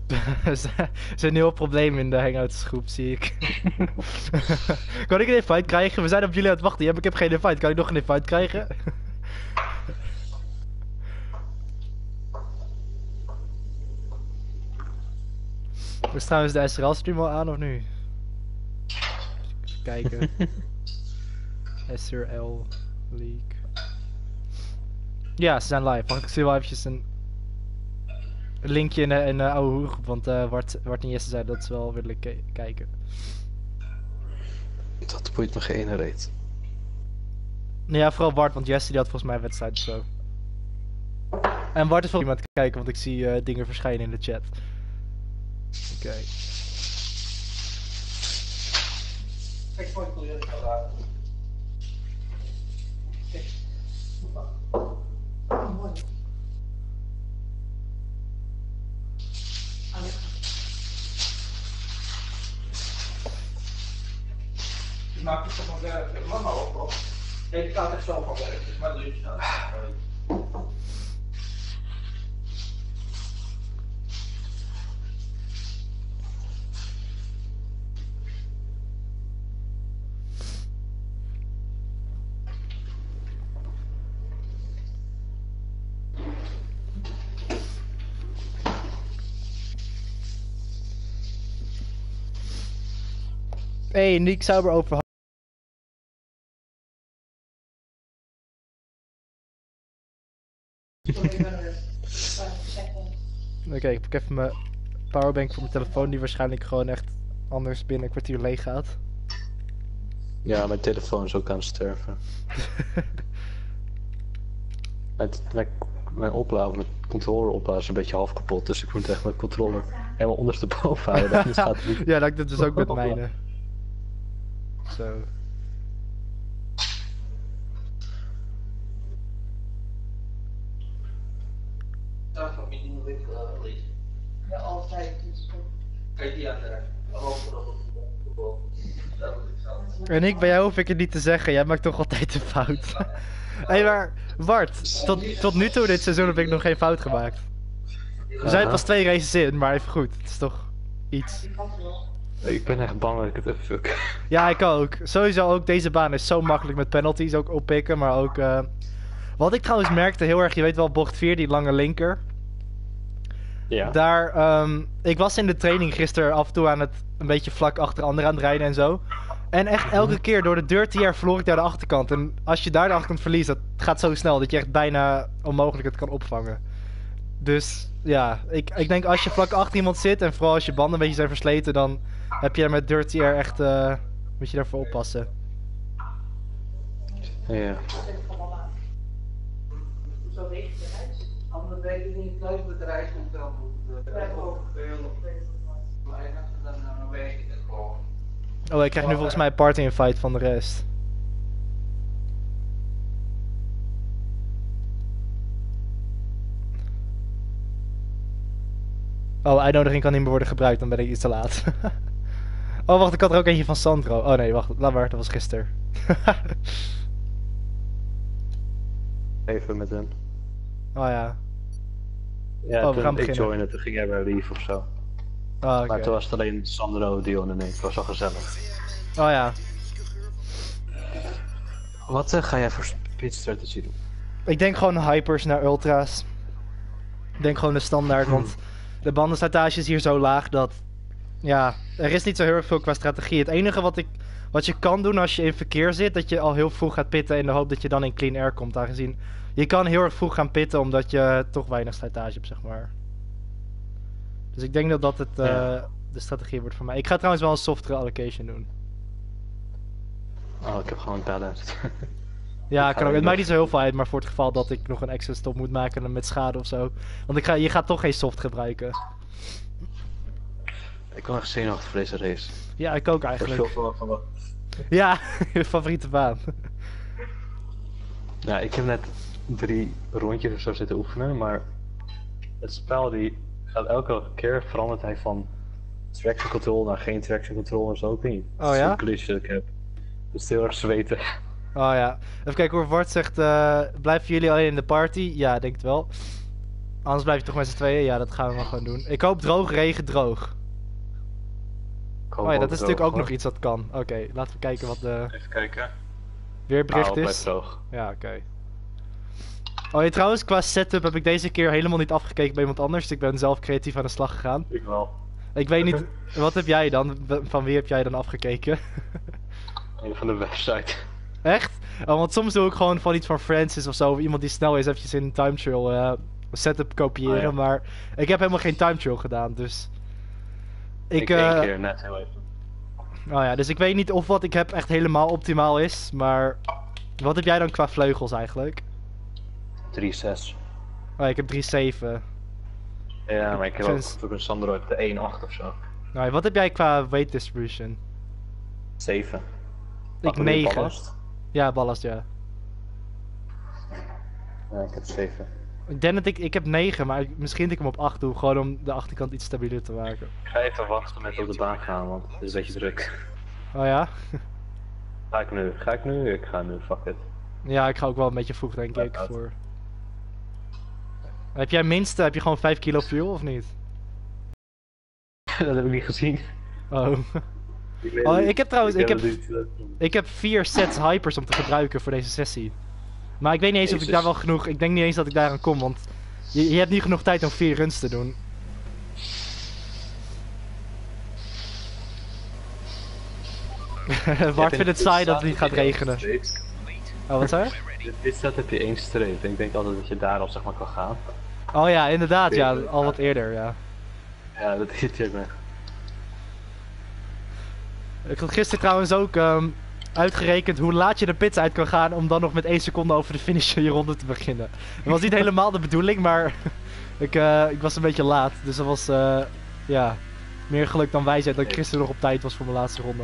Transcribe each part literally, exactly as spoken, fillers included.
Er zijn nieuwe problemen in de hangoutsgroep, zie ik. Kan ik een invite krijgen? We zijn op jullie aan het wachten. Ik heb geen invite. Kan ik nog een invite krijgen? Is trouwens de S R L-stream al aan of nu? Even kijken. S R L League. Ja, ze zijn live. Wacht, ik zie wel eventjes een linkje in de, in de oude hoergroep, want uh, Wart, Wart en Jesse zeiden dat ze wel willen kijken. Dat boeit me geen reet. Ja, vooral Wart, want Jesse die had volgens mij een wedstrijd of zo. En Wart is wel iemand te kijken, want ik zie uh, dingen verschijnen in de chat. Oké. Okay. Ik vond het jullie zo raar. Mooi. Je maakt het toch van werk. Mama ook op. Ik ga het zelf van werk, dus maar doe je snel. Hey, Nick Sauber over. Oké, okay, ik pak even mijn powerbank voor mijn telefoon die waarschijnlijk gewoon echt anders binnen een kwartier leeg gaat. Ja, mijn telefoon is ook aan het sterven. mijn, mijn, mijn oplader, mijn controller oplader is een beetje half kapot, dus ik moet echt mijn controller helemaal ondersteboven houden. Dus gaat het niet... Ja, dat ik dat dus ook met mijne. Zo. Dat van die moet ik lezen. Ja, altijd. Kijk die aan de En ik, bij jou hoef ik het niet te zeggen, jij maakt toch altijd een fout. Hé, hey, maar Bart, tot, tot nu toe dit seizoen heb ik nog geen fout gemaakt. Er zijn pas twee races in, maar even goed, het is toch iets. Ik ben echt bang dat ik het even fuck. Ja, ik ook. Sowieso ook, deze baan is zo makkelijk met penalties ook oppikken, maar ook... Uh... Wat ik trouwens merkte heel erg, je weet wel, bocht vier, die lange linker. Ja. Daar, um, ik was in de training gisteren af en toe aan het, een beetje vlak achter anderen aan het rijden en zo. En echt elke keer door de dirty air verloor ik daar de achterkant. En als je daar de achterkant verliest, dat gaat zo snel dat je echt bijna onmogelijk het kan opvangen. Dus ja, ik, ik denk als je vlak achter iemand zit en vooral als je banden een beetje zijn versleten, dan heb je er met dirty air echt, uh, moet je daarvoor oppassen. Ja. Zo weet je het reis. Anders weet je niet leuk met de reis komt dan moet. Ja, ook veel. Maar dan weet je het gewoon. Oh, ik krijg nu volgens mij een party invite van de rest. Oh, uitnodiging kan niet meer worden gebruikt, dan ben ik iets te laat. Oh, wacht, ik had er ook eentje van Sandro. Oh nee, wacht, laat maar, dat was gisteren. Even met hen. Oh ja. Ja, oh, we toen gaan ik beginnen. joinde, toen ging jij bij Leaf of zo. Oh, okay. Maar toen was het alleen Sandro, Dion en ik. Het was wel gezellig. Oh ja. Wat uh, ga jij voor speed strategy doen? Ik denk gewoon hypers naar ultra's. Ik denk gewoon de standaard, want de bandenslijtage is hier zo laag dat... Ja, er is niet zo heel erg veel qua strategie. Het enige wat, ik, wat je kan doen als je in verkeer zit, dat je al heel vroeg gaat pitten in de hoop dat je dan in clean air komt. Aangezien je kan heel erg vroeg gaan pitten omdat je toch weinig slijtage hebt, zeg maar. Dus ik denk dat dat het, uh, ja. de strategie wordt voor mij. Ik ga trouwens wel een softere allocation doen. Oh, ik heb gewoon balanced. Ja, kan ook. Het maakt niet zo heel veel uit, maar voor het geval dat ik nog een extra stop moet maken met schade of zo. Want ik ga, je gaat toch geen soft gebruiken. Ik wil echt zenuwachtig voor deze race. Ja, ik ook eigenlijk. Er is veel van wat. Ja, je favoriete baan. Ja, ik heb net drie rondjes of zo zitten oefenen, maar het spel die gaat elke keer verandert hij van traction control naar geen traction control en zo. Ik weet niet. Oh ja? Zo'n glitch dat ik heb. Het is heel erg zweten. Oh ja. Even kijken hoe Wart zegt, uh, blijven jullie alleen in de party? Ja, denk het wel. Anders blijf je toch met z'n tweeën? Ja, dat gaan we maar gewoon doen. Ik hoop droog, regen, droog. Oh ja, dat is natuurlijk ook nog iets dat kan. Oké, okay, laten we kijken wat de Even kijken. weerbericht Oh, is. blijft droog. Ja, oké. Okay. Oh ja, trouwens, qua setup heb ik deze keer helemaal niet afgekeken bij iemand anders. Dus ik ben zelf creatief aan de slag gegaan. Ik wel. Ik weet niet, wat heb jij dan? Van wie heb jij dan afgekeken? Een van de website. Echt? Oh, want soms doe ik gewoon van iets van Francis of zo. Of iemand die snel is, eventjes in een time trail uh, setup kopiëren. Oh, ja. Maar ik heb helemaal geen time trail gedaan, dus... Ik, ik uh, één keer, net heel even. Oh ja, dus ik weet niet of wat ik heb echt helemaal optimaal is, maar... Wat heb jij dan qua vleugels eigenlijk? drie zes. Oh, ik heb drie zeven. Ja, maar ik heb Vind... ook een Sandro heb de één acht of zo. Nou, wat heb jij qua weight distribution? zeven. Ik negen. Ballast? Ja, ballast, ja. Ja, ik heb zeven. Ik denk dat ik, ik heb negen, maar ik, misschien dat ik hem op acht doe, gewoon om de achterkant iets stabieler te maken. Ik ga even wachten met op de baan gaan, want het is een beetje druk. Oh ja? Ga ik nu? Ga ik nu? Ik ga nu, fuck it. Ja, ik ga ook wel een beetje vroeg, denk ik, voor... Heb jij minste, heb je gewoon vijf kilo fuel of niet? Dat heb ik niet gezien. Oh. Ik, oh, ik heb trouwens, ik heb, ik heb vier sets hypers om te gebruiken voor deze sessie. Maar ik weet niet eens Jezus. of ik daar wel genoeg, ik denk niet eens dat ik daaraan kom, want je, je hebt niet genoeg tijd om vier runs te doen. Bart vindt het saai dat het niet gaat regenen. Oh, wat zei je? Dit set heb je één streep en ik denk altijd dat je daarop zeg maar kan gaan. Oh ja, inderdaad, ja, al wat eerder, ja. Ja, dat is het me. Ik had gisteren trouwens ook um, uitgerekend hoe laat je de pits uit kan gaan om dan nog met één seconde over de finish je ronde te beginnen. Dat was niet helemaal de bedoeling, maar ik, uh, ik was een beetje laat. Dus dat was, uh, ja, meer geluk dan wijsheid dat ik gisteren nog op tijd was voor mijn laatste ronde.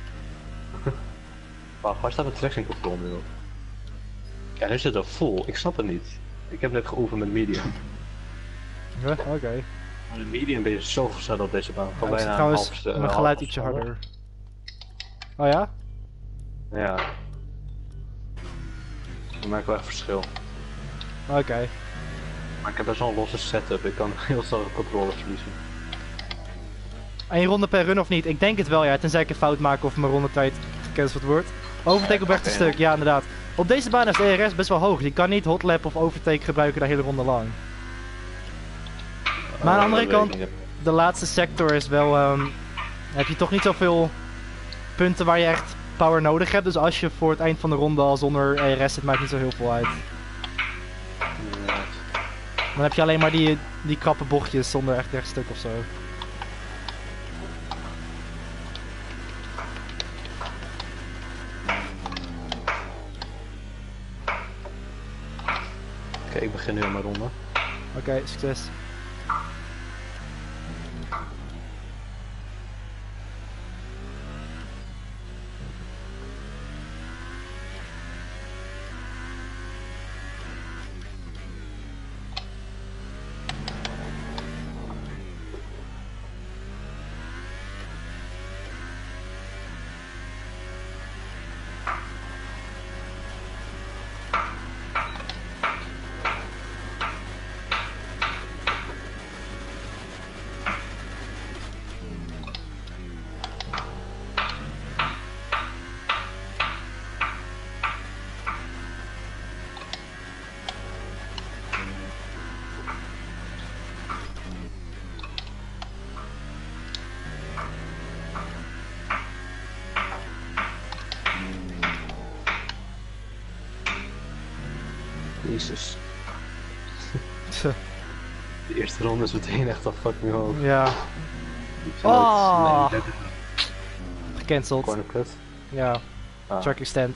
Wacht, waar staat de traction control nu op? Ja, nu zit het full. Ik snap het niet. Ik heb net geoefend met medium. Huh? Oké. Okay. De medium ben je zo verzet op deze baan. Van ja, bijna trouwens een mijn geluid ietsje harder. Oh ja? Ja. Dat maakt wel echt verschil. Oké. Okay. Maar ik heb best wel een losse setup. Ik kan heel snel de controle verliezen. Eén ronde per run of niet? Ik denk het wel, ja. Tenzij ik een fout maak of mijn rondetijd gecanceld wordt. Overtake op echt een stuk, ja inderdaad. Op deze baan is de E R S best wel hoog. Je kan niet hotlap of overtake gebruiken de hele ronde lang. Maar aan de andere kant, de laatste sector is wel... Um, heb je toch niet zoveel punten waar je echt power nodig hebt. Dus als je voor het eind van de ronde al zonder E R S zit, maakt niet zo heel veel uit. Dan heb je alleen maar die, die krappe bochtjes zonder echt rechtstuk of zo. Oké, okay, ik begin nu aan mijn ronde. Oké, okay, succes. Jezus. De eerste ronde is meteen echt al fucking hoog. Ja. Oh. Gecanceld. Corner cut. Ja. Ah. Track extend.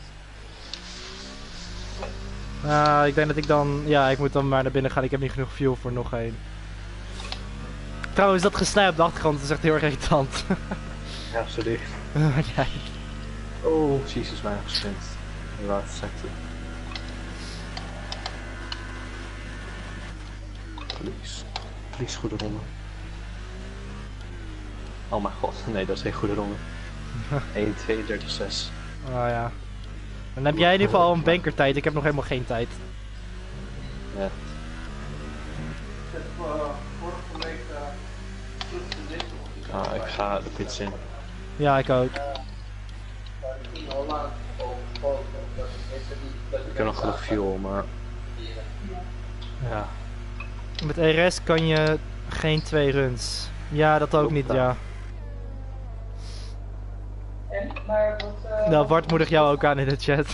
Uh, ik denk dat ik dan... Ja, ik moet dan maar naar binnen gaan. Ik heb niet genoeg fuel voor nog één. Trouwens, dat gesnij op de achtergrond dat is echt heel erg irritant. Ja, sorry. Ja. Oh, jezus, bijna gesprint. De laatste sector. Verlies. Verlies, goede ronde. Oh mijn god, nee, dat is geen goede ronde. één tweeëndertig zes. Oh ja. Dan heb jij in ieder geval al een bankertijd, ik heb nog helemaal geen tijd. Ja. Ah, ik ga de pits in. Ja, ik ook. In Holland of of dat is het niet. Dat Ik heb nog genoeg fuel, maar... Ja. Met E R S kan je geen twee runs. Ja, dat ook niet, ja. En, maar wat... Uh, Nou, Bart moedig jou ook aan in de chat.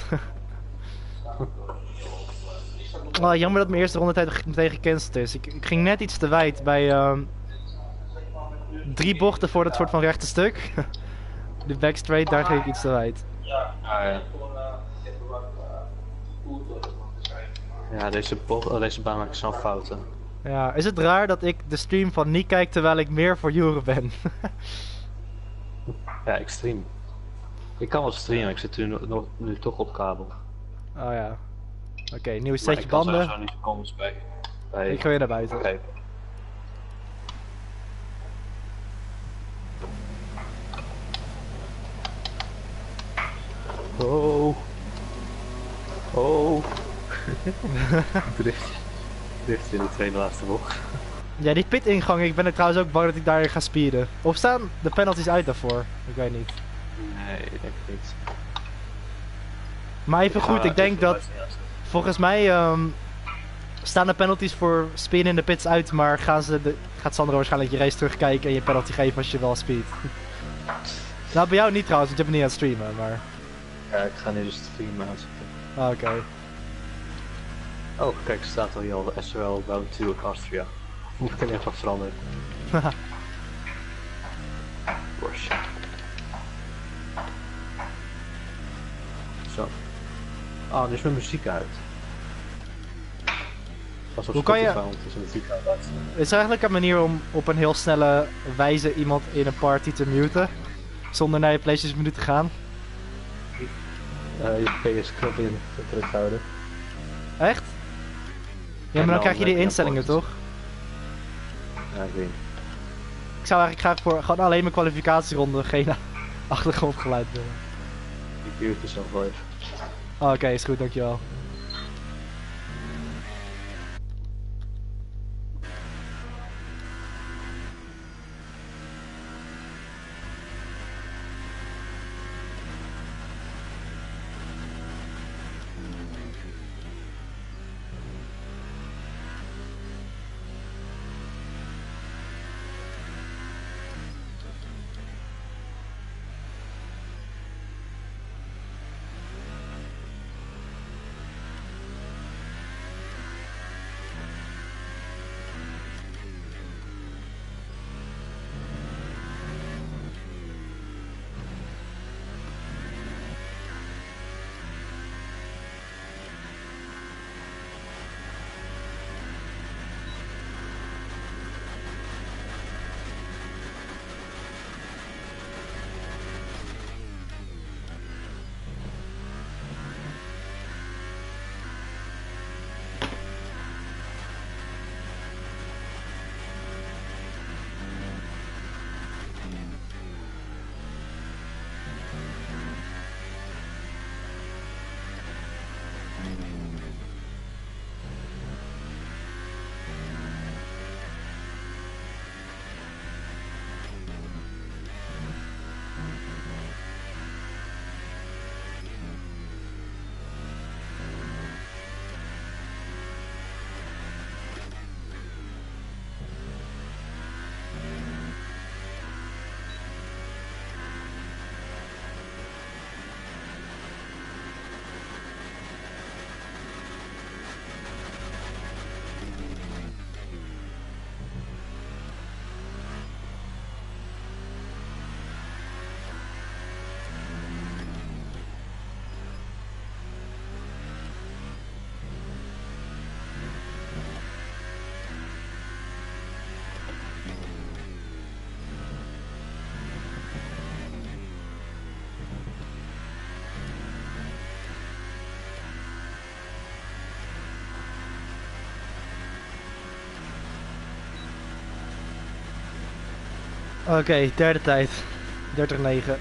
Oh, jammer dat mijn eerste rondetijd meteen gecanceld is. Ik, ik ging net iets te wijd bij ehm drie bochten voor dat soort van rechte stuk. De backstraight, daar ging ik iets te wijd. ja, Ah, ja. Ja, deze, bocht, oh, deze baan maakt zo'n fouten. Ja, is het raar dat ik de stream van Nick kijk terwijl ik meer voor Jure ben? Ja, extreem. Ik kan wel streamen, ik zit nu, nog, nu toch op kabel. Oh ja. Oké, okay, nieuwe Maar setje ik kan banden. sowieso niet comments bij. bij... Ik ga weer naar buiten. Oké. Oh. Oh. drift. Drift in de tweede laatste bocht. Ja, die pit-ingang, ik ben er trouwens ook bang dat ik daarin ga speeden. Of staan de penalties uit daarvoor? Ik weet niet. Nee, ik denk het niet. Maar even goed, ik denk dat volgens mij um, staan de penalties voor spinnen in de pits uit, maar gaan ze de, gaat Sandro waarschijnlijk je race terugkijken en je penalty geven als je wel speed. Nou, bij jou niet trouwens, want je bent niet aan het streamen, maar... Ja, ik ga nu de stream aanzetten. Ah, oké. Okay. Oh, kijk, er staat al hier al S R L bound to Austria. Moet ik er even wat veranderen. Porsche. Zo. Ah, nu is mijn muziek uit. Pas op Hoe kan je- Spotify, want er is een muziek uit. Het is eigenlijk een manier om op een heel snelle wijze iemand in een party te muten. Zonder naar je PlayStation menu te gaan. Uh, je P S-knop in terug houden. Echt? Ja, maar dan dan krijg je heb die je instellingen apart. toch? Ja, ik weet niet. Ik zou eigenlijk graag voor gewoon alleen mijn kwalificatieronde geen achtergrondgeluid willen. Ik duur het zelf wel even. Oh, oké, is goed, dankjewel. Oké, okay, derde tijd. dertig negen.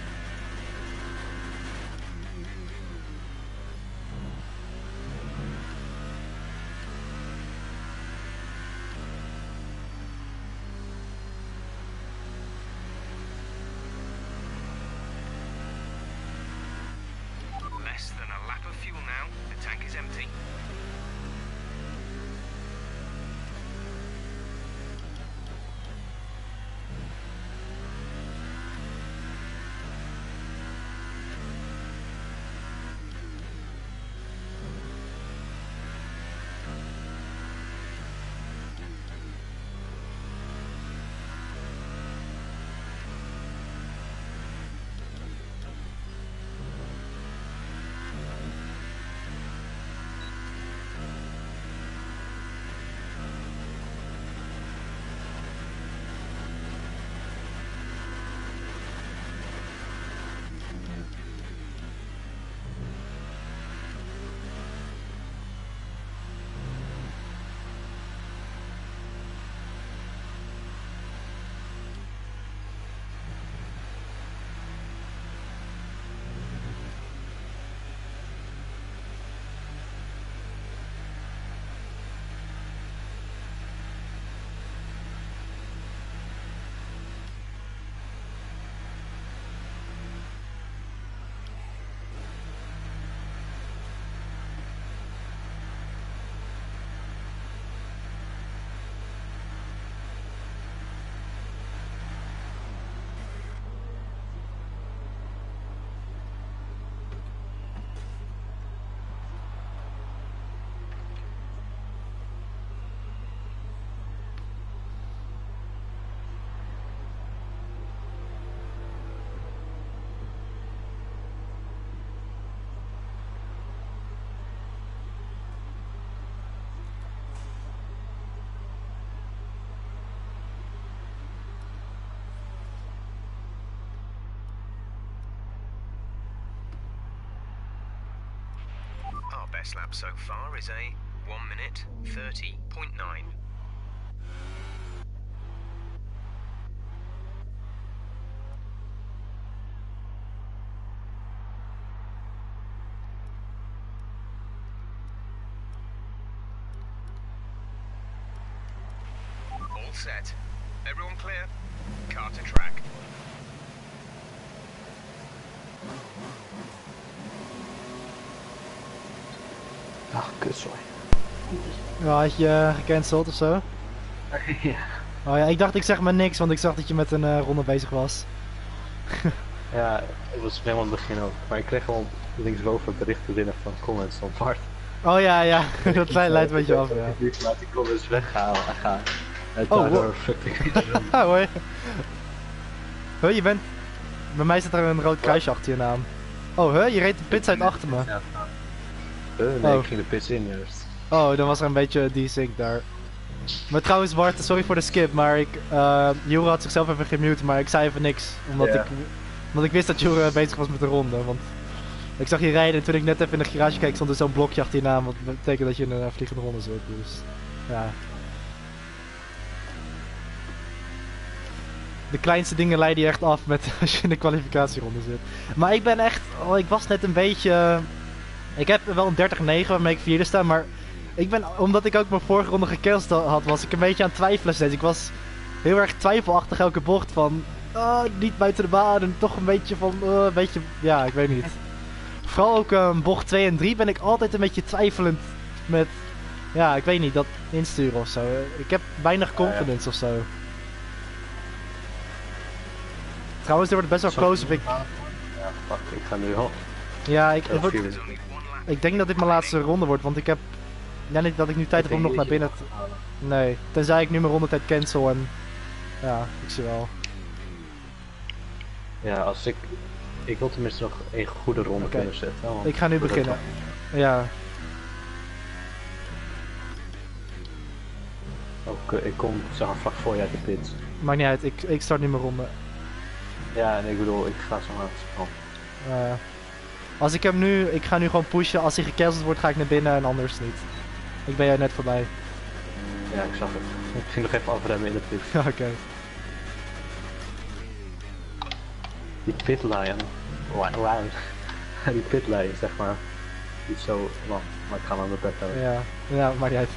best lap so far is a one minute thirty point nine. All set. Everyone clear? Car to track. Ach, kutzooi. Ja, had je uh, gecanceld of zo? Ja. Oh ja, ik dacht ik zeg maar niks, want ik zag dat je met een uh, ronde bezig was. Ja, het was helemaal aan het begin ook. Maar ik kreeg gewoon linksboven berichten binnen van comments van Bart. Oh ja, ja, dat leidt leidt een beetje af, ja. Ik laat die comments weggaan. gaan. En Oh, daardoor wow. fuckte ik niet erom. Ah hoi. Huh, je bent... Bij mij staat er een rood kruisje achter je naam. Oh, huh, je reed de pits uit achter me. Ja, uh, nee, Oh. ik ging de pits in juist. Oh, dan was er een beetje desync daar. Maar trouwens Bart, sorry voor de skip, maar ik... Uh, Jure had zichzelf even gemute, maar ik zei even niks. Omdat, Ja. ik, omdat ik wist dat Jure bezig was met de ronde, want... Ik zag je rijden en toen ik net even in de garage keek stond er zo'n blokje achter je naam, wat betekent dat je in een uh, vliegende ronde zit, dus... Ja. De kleinste dingen leiden je echt af met als je in de kwalificatieronde zit. Maar ik ben echt... Oh, ik was net een beetje... Ik heb wel een dertig negen waarmee ik vierde sta, maar... Ik ben, omdat ik ook mijn vorige ronde gecanceld had, was ik een beetje aan het twijfelen steeds. Ik was heel erg twijfelachtig elke bocht van... Oh, niet buiten de baan en toch een beetje van... Uh, een beetje... Ja, ik weet niet. Vooral ook um, bocht twee en drie ben ik altijd een beetje twijfelend met... Ja, ik weet niet, dat insturen of zo. Ik heb weinig confidence of zo. Trouwens, er wordt best wel close op ik... Ja, fuck, ik ga nu al. Ja, ik, het wordt- vier There's only one lap. ik denk dat dit mijn laatste ronde wordt, want ik heb... Ja, niet dat ik nu tijd heb om nog naar binnen te... Nee, tenzij ik nu mijn rondetijd cancel en... Ja, ik zie wel. Ja, als ik... Ik wil tenminste nog één goede ronde Oké. kunnen zetten. want- Ik ga nu voordat- beginnen. Ja, Ook, eh, ik kom zeg maar vlak voor je uit de pits. maakt niet uit. Ik, ik start nu mijn ronde. Ja, en ik bedoel, ik ga zo hard. Oh. Eh, als ik hem nu... Ik ga nu gewoon pushen. Als hij gecanceld wordt, ga ik naar binnen en anders niet. Ik ben jij net voorbij. Ja, ik zag het. Ik ging nog even afremmen in de pit. Ja, oké. Die pitlijn. Wow. Die pitlijn, zeg maar. Die is zo lang. Maar ik ga hem beperkt houden. Ja, ja, maakt niet uit.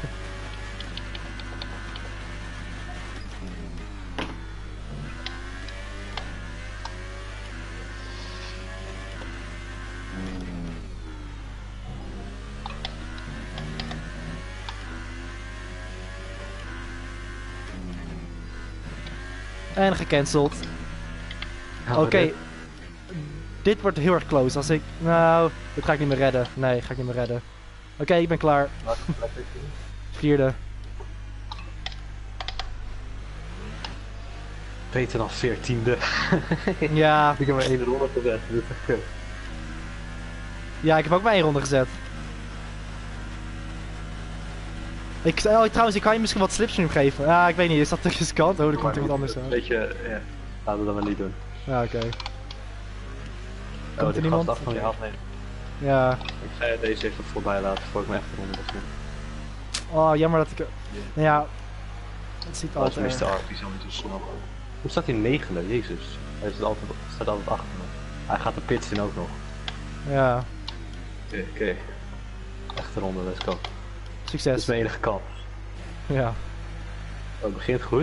En gecanceld. Ja, Oké. maar dit- Dit wordt heel erg close. Als ik... Nou, dit ga ik niet meer redden. Nee, ga ik niet meer redden. Oké, ik ben klaar. Welke plek is die? Vierde. Beter dan veertiende. Ja, Ik heb maar één ronde gezet. Dit is echt kut. ja, ik heb ook maar één ronde gezet. Ik, oh, trouwens, ik kan je misschien wat slipstream geven. Ja, ik weet niet. Is dat te riskant? Oh, er komt iemand anders aan. Weet je, ja. Laten we dat maar niet doen. Ja, oké. Oh, er die niemand? gast af van je Oké. hand nemen. Ja. Ik ga deze even voorbij laten voor ik mijn echte ronde begin. Oh, jammer dat ik... Nou ja... Het ziet Dat is altijd... mister R, die zal niet zo snel. Hoe staat hij negende? Jezus. Hij staat altijd, staat altijd achter me. Hij gaat de pits in ook nog. Ja. Oké, oké. Echte ronde, let's go. Dit Succes. is mijn enige kans. Ja. Oh, het begint goed.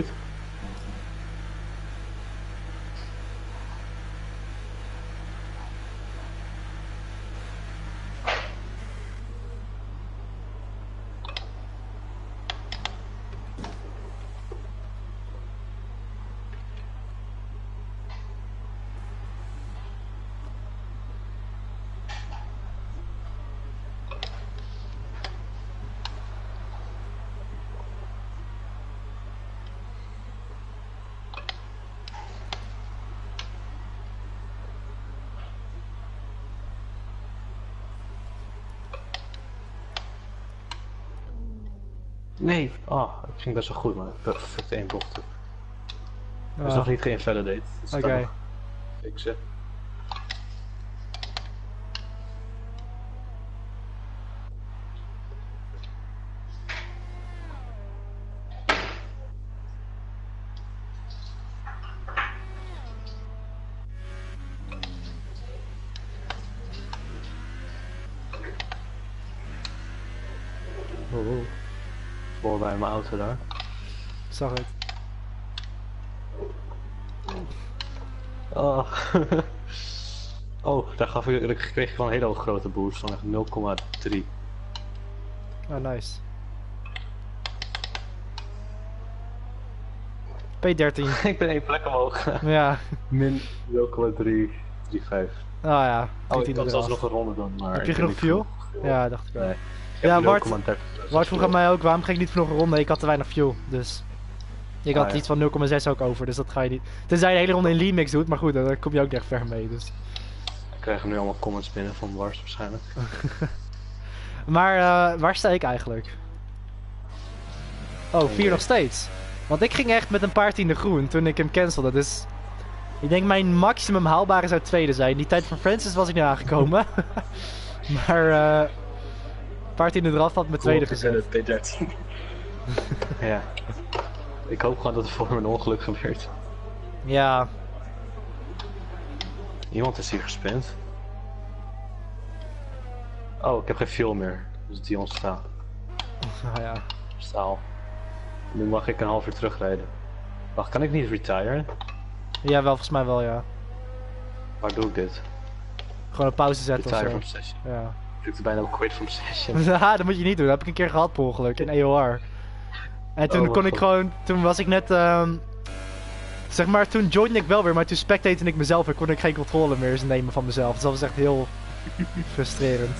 Nee. Oh, het ging best wel goed, maar perfect één bocht. Het is Ah, nog niet geïnvalidate. Dus Oké. dan nog fixen. wow. Voor bij mijn auto daar. Zag het. Oh. Oh, daar gaf ik, ik kreeg ik wel een hele hoge grote boost van echt nul komma drie. Oh, nice. P dertien. Ik ben één plek omhoog. Ja. Min nul komma drie drie vijf. Oh ja. Oh, ik tien had zelfs eraf. nog een ronde dan, maar... Heb je ik genoeg heb fuel? niet genoeg. Ja, dacht ik wel. Nee. Ja, Bart, nul komma dertig. Bart vroeg aan mij ook, waarom ga ik niet voor nog een ronde? Ik had te weinig fuel, dus... Ik had Ah, ja. iets van nul komma zes ook over, dus dat ga je niet... Tenzij je de hele ronde in Limix doet, maar goed, daar kom je ook echt ver mee, dus... Ik krijg nu allemaal comments binnen van Wars waarschijnlijk. Maar uh, waar sta ik eigenlijk? Oh, vier nog steeds. Want ik ging echt met een paar tienden groen toen ik hem cancelde, dus... Ik denk mijn maximum haalbare zou tweede zijn. Die tijd van Francis was ik nu aangekomen. Maar uh, een paar tienden eraf had mijn tweede gezet. P dertien. Ja. Ik hoop gewoon dat er voor me een ongeluk gebeurt. Ja, Iemand is hier gespint. Oh, ik heb geen fuel meer. Dus Dion staat. oh, ja. Staal. Nu mag ik een half uur terugrijden. Wacht, kan ik niet retiren? Ja, wel, volgens mij wel, ja. Waar doe ik dit? Gewoon een pauze zetten Retire of from zo. session. Ja. Ik drukte bijna op quit from session. Ja, dat moet je niet doen. Dat heb ik een keer gehad per ongeluk in E O R. En toen Oh, kon wat ik goed. gewoon, toen was ik net, um, zeg maar, toen joinde ik wel weer, maar toen spectate ik mezelf en kon ik geen controle meer eens nemen van mezelf. Dus dat was echt heel frustrerend.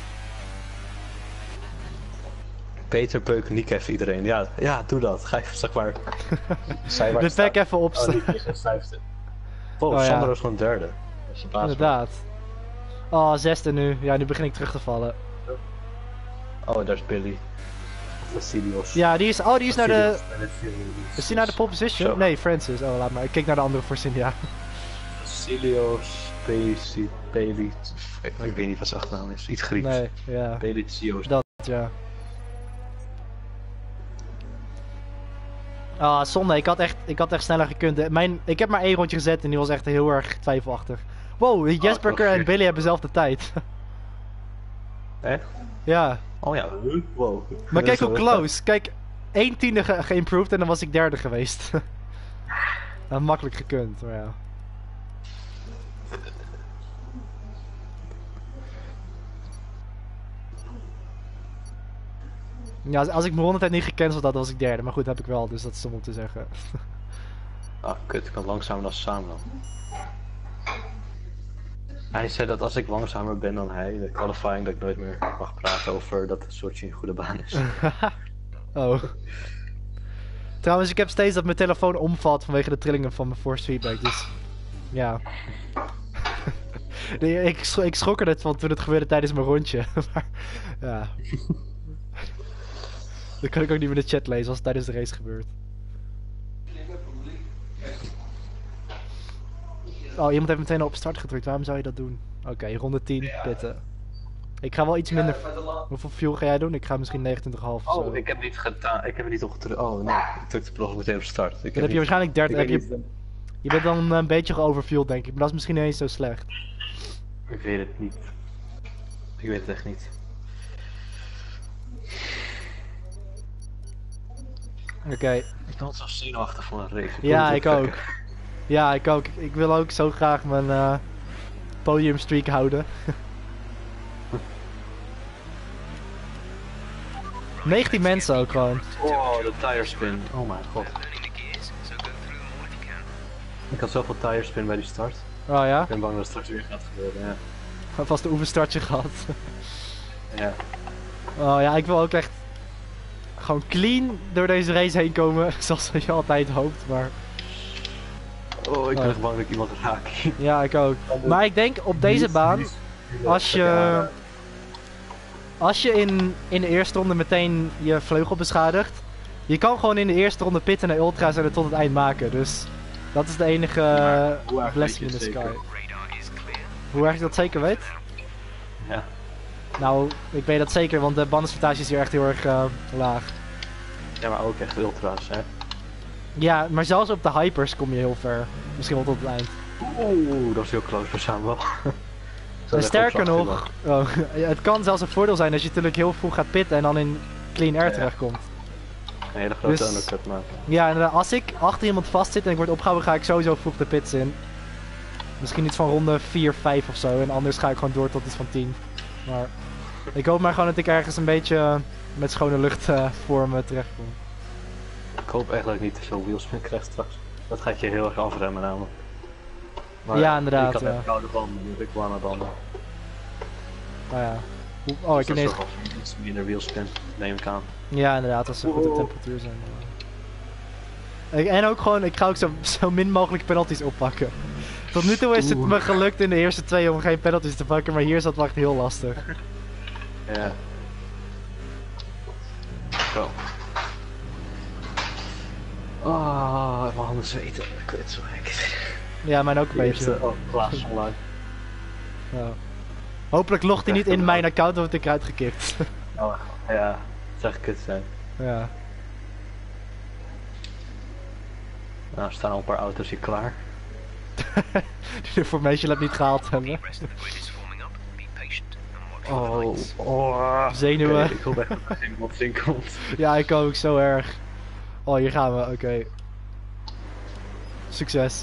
Peter Peuk, Nick even iedereen. Ja, ja, doe dat. Ga even, zeg maar. Zij waar De het staat. pack even Oh, opstaan. niet tegen vijfde. Wow, Oh, ja. Sandro is gewoon derde. Dat is een baas. Inderdaad. Oh, zesde nu. Ja, nu begin ik terug te vallen. Oh, daar is Billy. Vasilios. Ja, die is, oh, die is naar de, Vasilios. is die naar de pole position? Zo. Nee, Francis. Oh, laat maar. Ik keek naar de andere voorzin, ja. Vasilios, Peli, Peli. Ik weet niet wat zijn achternaam is. Iets Grieks. Nee, ja. Pelicios. Dat, ja. Ah, zonde. Ik had echt, ik had echt sneller gekund. Mijn, ik heb maar één rondje gezet en die was echt heel erg twijfelachtig. Wow, Jesperker toch, en ja. Billy hebben dezelfde tijd. Echt? Ja. Oh ja, wow. Maar kijk hoe close. Kijk, één tiende ge geïmproved en dan was ik derde geweest. Dat makkelijk gekund, maar ja. Ja, als, als ik mijn rondetijd niet gecanceld had, was ik derde. Maar goed, dat heb ik wel, dus dat is om te zeggen. Ah, kut, ik kan langzamer dan Samuel. Hij zei dat als ik langzamer ben dan hij, de qualifying, dat ik nooit meer mag praten over dat Sochi een goede baan is. Oh. Trouwens, ik heb steeds dat mijn telefoon omvalt vanwege de trillingen van mijn force feedback, dus... Ja. Nee, ik, sch ik schrok er net van toen het gebeurde tijdens mijn rondje. Maar, ja. Dan kan ik ook niet meer de chat lezen als het tijdens de race gebeurt. Oh, iemand heeft meteen op start gedrukt. Waarom zou je dat doen? Oké, okay, ronde tien, pitten. Ik ga wel iets minder... Hoeveel fuel ga jij doen? Ik ga misschien negenentwintig komma vijf of zo. Oh, ik heb niet gedaan, ik heb er niet op gedrukt. Oh nee, ik drukte per ongeluk meteen op start. Ik Dan heb niet- je waarschijnlijk dertig. ik Heb weet je, niet- je bent dan een beetje geoverfueled, denk ik. Maar dat is misschien niet eens zo slecht. Ik weet het niet. Ik weet het echt niet. Oké. Ik ben altijd zo zenuwachtig voor een race. wil Ja, niet ik ook. optrekken. Ja, ik ook. Ik wil ook zo graag mijn eh podium streak houden. negentien mensen ook gewoon. Oh, de tire spin. Oh mijn god. Learning the gears, so go through them all if you can. Ik had zoveel tire spin bij die start. Oh ja? Ik ben bang dat het straks weer gaat gebeuren, ja. Vast een oefenstartje gehad. Ja. Oh ja, ik wil ook echt gewoon clean door deze race heen komen. Zoals je altijd hoopt, maar... Oh, ik ben Oh. echt bang dat ik iemand raak. Ja, ik ook. Maar ik denk op deze baan, als je... Als je in, in de eerste ronde meteen je vleugel beschadigt, je kan gewoon in de eerste ronde pitten naar ultra's en het tot het eind maken. Dus dat is de enige Maar hoe erg blessing in weet the je sky. het Radar is clear. Hoe erg ik dat zeker weet? Ja. Nou, ik weet dat zeker, want de bandensportage is hier echt heel erg uh, laag. Ja, maar ook echt ultra's, hè. Ja, maar zelfs op de hypers kom je heel ver. Misschien wel tot het eind. Oeh, dat was heel close voor Samuel. En sterker nog, oh, het kan zelfs een voordeel zijn als je natuurlijk heel vroeg gaat pitten en dan in clean air Ja. terechtkomt. Een hele grote Dus- undercut maken. Ja, inderdaad, als ik achter iemand vast zit en ik word opgehouden, ga ik sowieso vroeg de pits in. Misschien iets van ronde vier, vijf of zo. En anders ga ik gewoon door tot iets van tien. Maar ik hoop maar gewoon dat ik ergens een beetje eh, met schone lucht eh, voor me terecht kom. Ik hoop echt dat ik niet te veel wheelspin krijg straks. Dat gaat je heel erg afremmen namelijk. Maar Ja, inderdaad, Ik had ja. echt koude banden, dus ik warme banden. Nou ja. Hoe- Oh, ik heb dus ineens... dat is toch wel iets minder wheelspin, neem ik aan. Ja, inderdaad, als ze goed op Wow. temperatuur zijn. Ik- En ook gewoon, ik ga ook zo, zo min mogelijk penalties oppakken. Tot nu toe is het Oeh. me gelukt in de eerste twee om geen penalties te pakken, maar hier is dat wel echt heel lastig. Ja. Zo. Ah, mijn handen zweten. Ik weet het zo gek. Ja, mijn ook een De eerste beetje. oh, plaats online. Ja. Hopelijk logt hij niet in mijn account, of ik eruit gekikt. Oh, ja. Dat zou echt kut zijn. Ja. Nou, er staan al een paar auto's hier klaar. Die de formation lab niet gehaald hebben. The rest of the grid is forming up. Be patient and watch for the Oh, lights. oh. Zenuwen. Oké, ik hoop echt dat er geen mot in komt. Ja, ik ook, zo erg. Oh, hier gaan we, oké. Succes.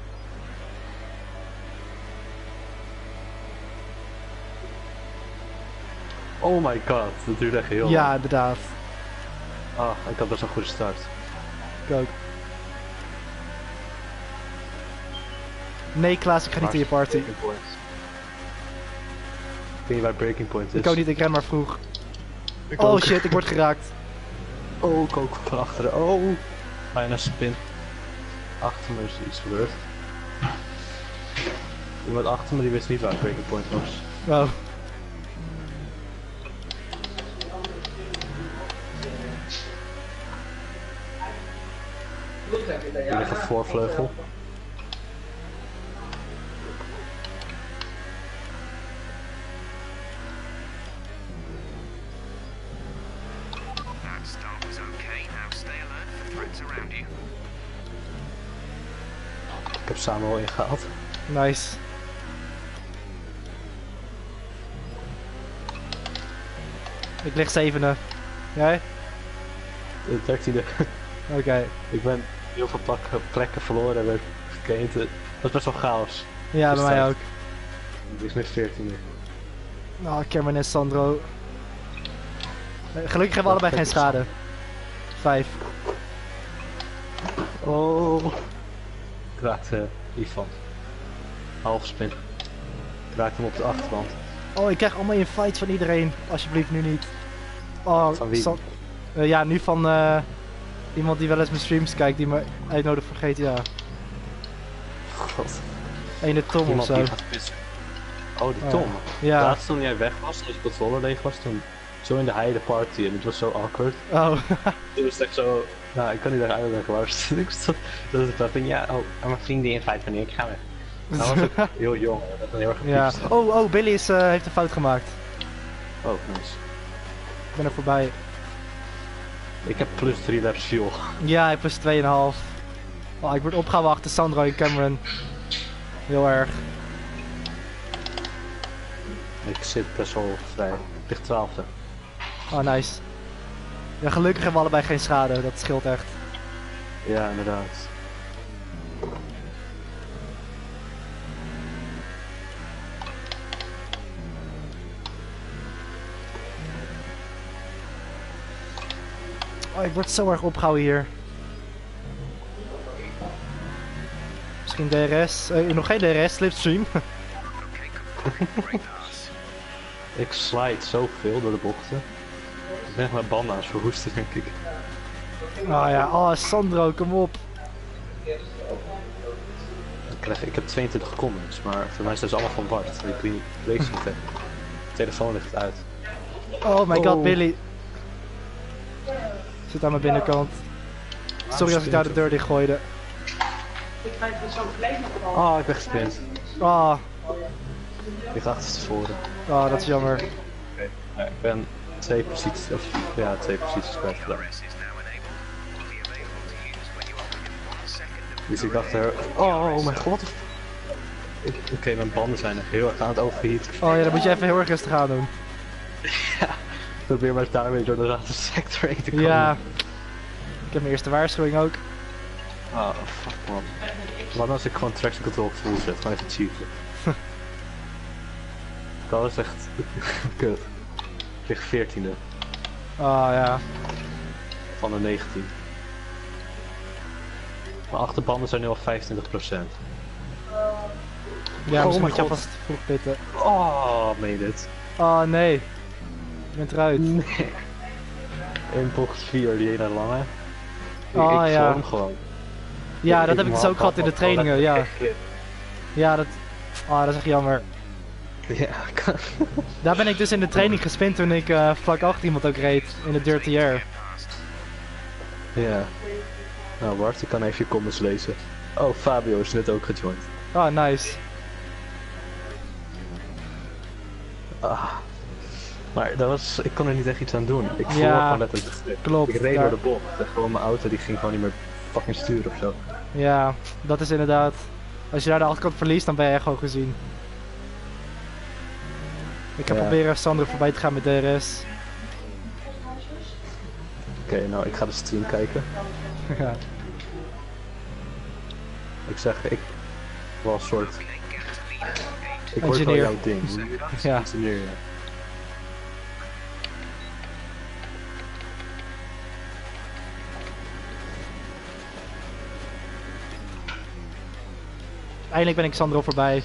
Oh my god, dat duurt echt heel Ja, lang. inderdaad. Ah, ik had best een goede start. Ik ook. Nee, Klaas, ik ga niet in je party. Breaking Point. Ik weet niet waar Breaking Point is. Ik ook niet, ik ren maar vroeg. Ik Oh ook. shit, ik word geraakt. Oh, ik ook van achteren. Oh, bijna spin. Achter me is iets gebeurd. Iemand achter me die wist niet waar Breaking Point was. Oh. Goed heb je dat, Ik ja. ligt een voorvleugel. That start was okay. Now stay alert for threats around you. Ik heb Samuel ingehaald. Nice. Ik lig zevende. Jij? De dertiende. Oké. Ik ben heel veel plakken, plekken verloren en werd gekend. Dat was best wel chaos. Ja, bij mij ook. Ik is nu veertiende. Oh, Cameron en Sandro. Eh, Gelukkig hebben we allebei geen schade. Vijf. Oh. Ik raakte Ivan. Half spin. Ik raakte hem op de achterband. Oh, ik krijg allemaal invites van iedereen. Alsjeblieft, nu niet. Oh, Van wie? San- Eh, ja, nu van eh, iemand die wel eens mijn streams kijkt, die me uitnodigt voor G T A. God. Ene Tom of Iemand zo. die gaat pissen. Oh, die Oh, Tom. ja. Laatst toen jij weg was, als je controle leeg was, toen zo in de heide party en het was zo awkward. Oh, Toen was het echt zo, nou ik kan niet echt uitleggen waar we ik stond. Dat ik dacht, ja, oh, en mijn vrienden invite wanneer ik ga weg. Nou was ik heel jong, hè, dat was heel erg ja. gepiept. Oh, oh, Billy is, eh, heeft een fout gemaakt. Oh, nice. Ik ben er voorbij. Ik heb plus drie laps fuel. Ja, hij plus twee komma vijf. Oh, ik word opgehouden achter Sandro en Cameron. Heel erg. Ik zit best wel vrij. Ik lig twaalfde. Oh, nice. Ja, gelukkig hebben we allebei geen schade. Dat scheelt echt. Ja, inderdaad. Oh, ik word zo erg opgehouden hier. Misschien D R S. Eh, nog geen D R S, slipstream. Okay, good. Great pass. Ik slide zoveel door de bochten. Ik ben echt mijn banden aan het verwoesten, denk ik. Oh ja, oh Sandro, kom op. Ik, krijg, ik heb tweeëntwintig comments, maar voor mij is het dus allemaal van Bart. Ik weet niet, ik lees het niet. Hè. De telefoon ligt uit. Oh my god, Oh. Billy. Zit aan mijn binnenkant. Sorry als ik daar de deur dicht gooide. Ah, ik ben gesprint. Oh, Ik lig achterstevoren. oh, dat is jammer. Oké. Ja, ik ben twee posities, of ja, twee posities kwijt gedaan. D R S is now enabled. Will be available to use when you are within one second of Dus ik dacht er, oh, oh mijn god. Ik- Oké, mijn banden zijn echt heel erg aan het overheaten. Oh ja, dan moet je even heel erg rustig aan doen. Probeer maar daarmee door de rate sector heen te komen. Ja. Ik heb mijn eerste waarschuwing ook. Oh, fuck man. Wat als ik gewoon traction control op full zet? Gewoon even cheaten. Dat is echt kut. Ik lig veertiende Oh ja. van de negentien. Mijn achterbanden zijn nu al vijfentwintig procent. Ja, Oh misschien mijn moet je god. alvast vroeg pitten. Oh, meen dit. Oh nee. Je bent eruit. Nee. In bocht vier, die ene lange. Ik, Oh, ik ja. vloog hem gewoon. Ja, dat Ik- heb ik dus ik ook gehad in de had gewoon trainingen, ja. lekker- Ja, dat... Oh, dat is echt jammer. Ja, kan. Daar ben ik dus in de training gespind toen ik eh, vlak achter iemand ook reed. In de Dirty Air. Ja. Nou Bart, ik kan even je comments lezen. Oh, Fabio is net ook gejoind. Oh, nice. Ah. Maar dat was, ik kon er niet echt iets aan doen. Ik voel Ja, gewoon letterlijk de grip. klopt, Ik reed daar- door de bocht en gewoon mijn auto die ging gewoon niet meer fucking sturen of zo. Ja, dat is inderdaad... Als je daar de achterkant verliest, dan ben je echt gewoon gezien. Ik ga Ja. proberen Sandro voorbij te gaan met D R S. Oké, nou ik ga de stream kijken. Ja. Ik zeg, ik was een soort... Ik word wel Engineer. jouw ding. Hoe noem je dat? Ja. Engineer, ja. Eindelijk ben ik Sandro voorbij.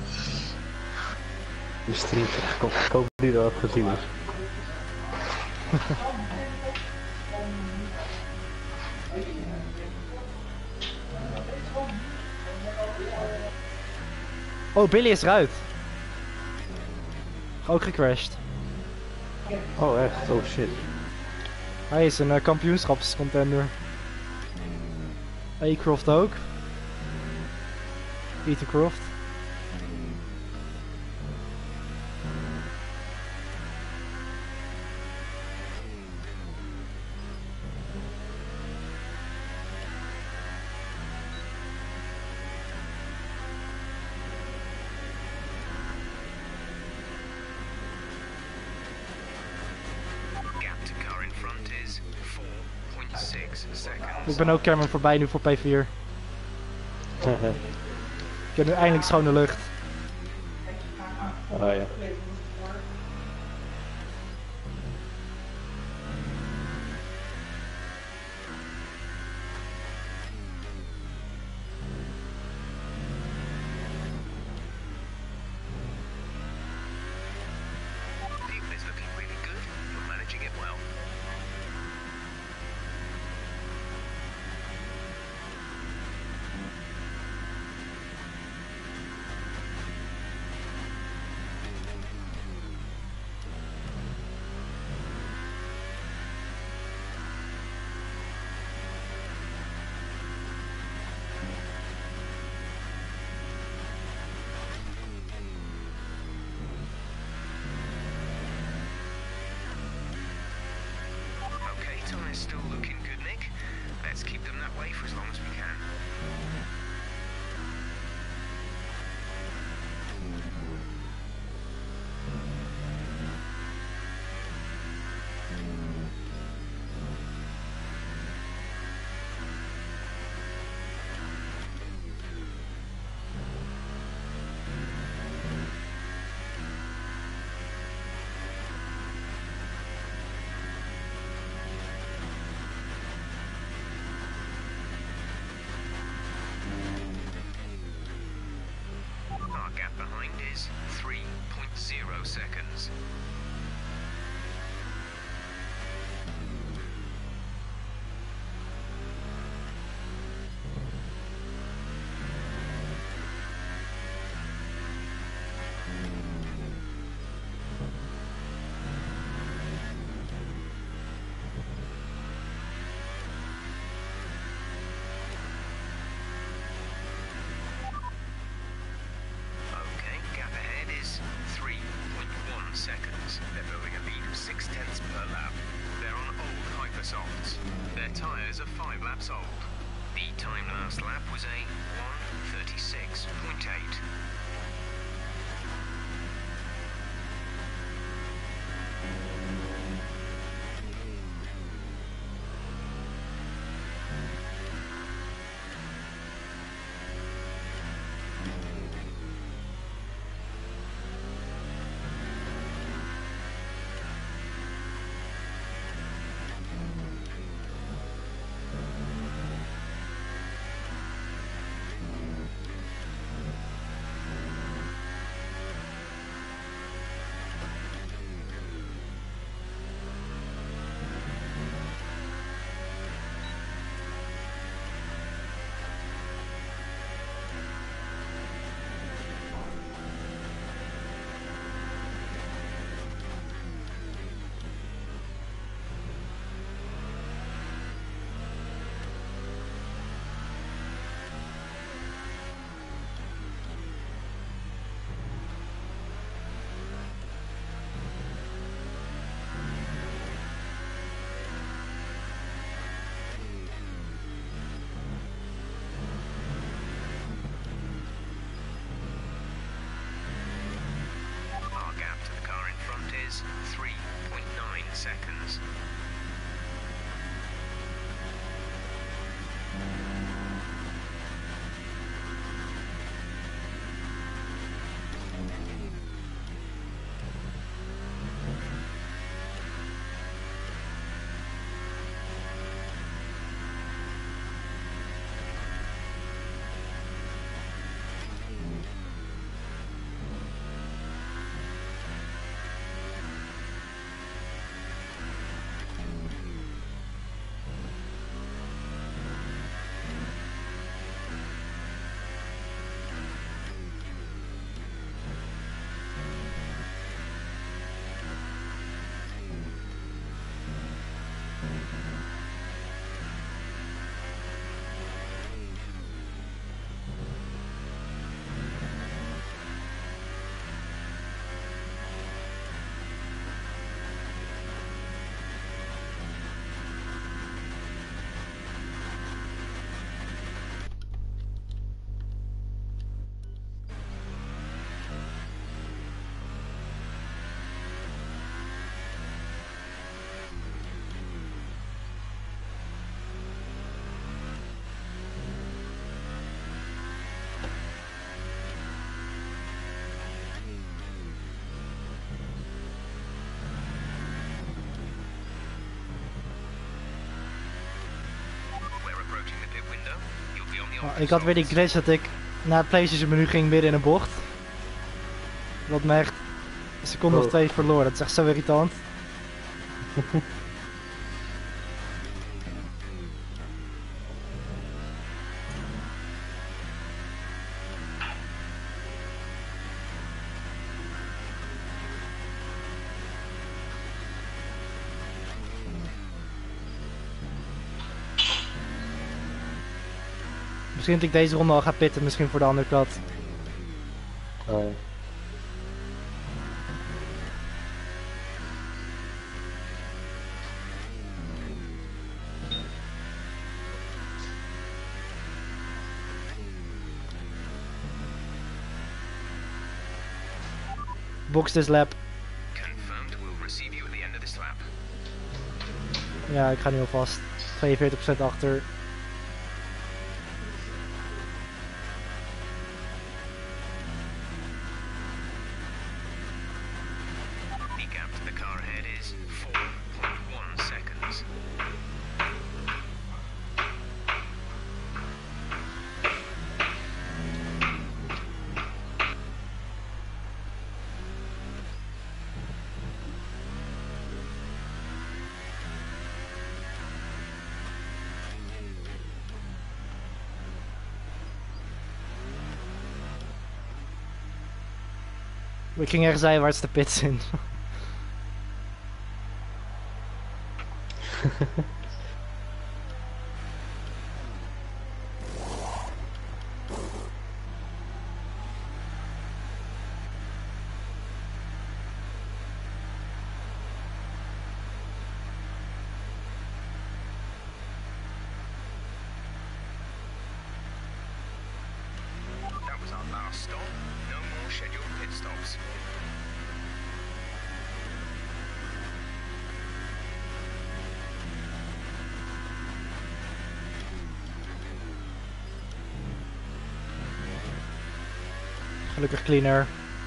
De stream, ik hoop, ik hoop dat hij dat gezien is. Oh, Billy is eruit. Ook gecrashed. Oh echt? Oh shit. Hij is een uh, kampioenschapscontender. A. Croft ook. Peter Croft. Gap to car in front is four point six seconds. Ik ben ook Cameron voorbij nu voor P vier. Ik heb nu eindelijk schone lucht. Oh ja. Vehicle is looking really good. You're managing it well. Okay, tyres still looking good, Nick. Let's keep them that way for as long as we can. Our gap behind is three point zero seconds. Okay, gap ahead is three point one seconds. They're building a lead of six tenths per lap. They're on old Hypersofts. Their tyres are five laps old. The time last lap was a one thirty-six point eight. the Oh, old ik had weer die results. glitch dat ik naar het PlayStation menu ging midden in een bocht. Wat me echt een seconde of Oh. twee verloor. Dat is echt zo irritant. Misschien dat ik deze ronde al ga pitten, misschien voor de undercut. Oh, ja. Box this lap. Confirmed, we'll receive you at the end of this lap. Ja, ik ga nu alvast tweeënveertig procent achter. The gap to the car ahead is four point one seconds. Ik ging ergens zijwaarts de pits in. That was our last stop. No more scheduled pit stops. Gelukkig cleaner.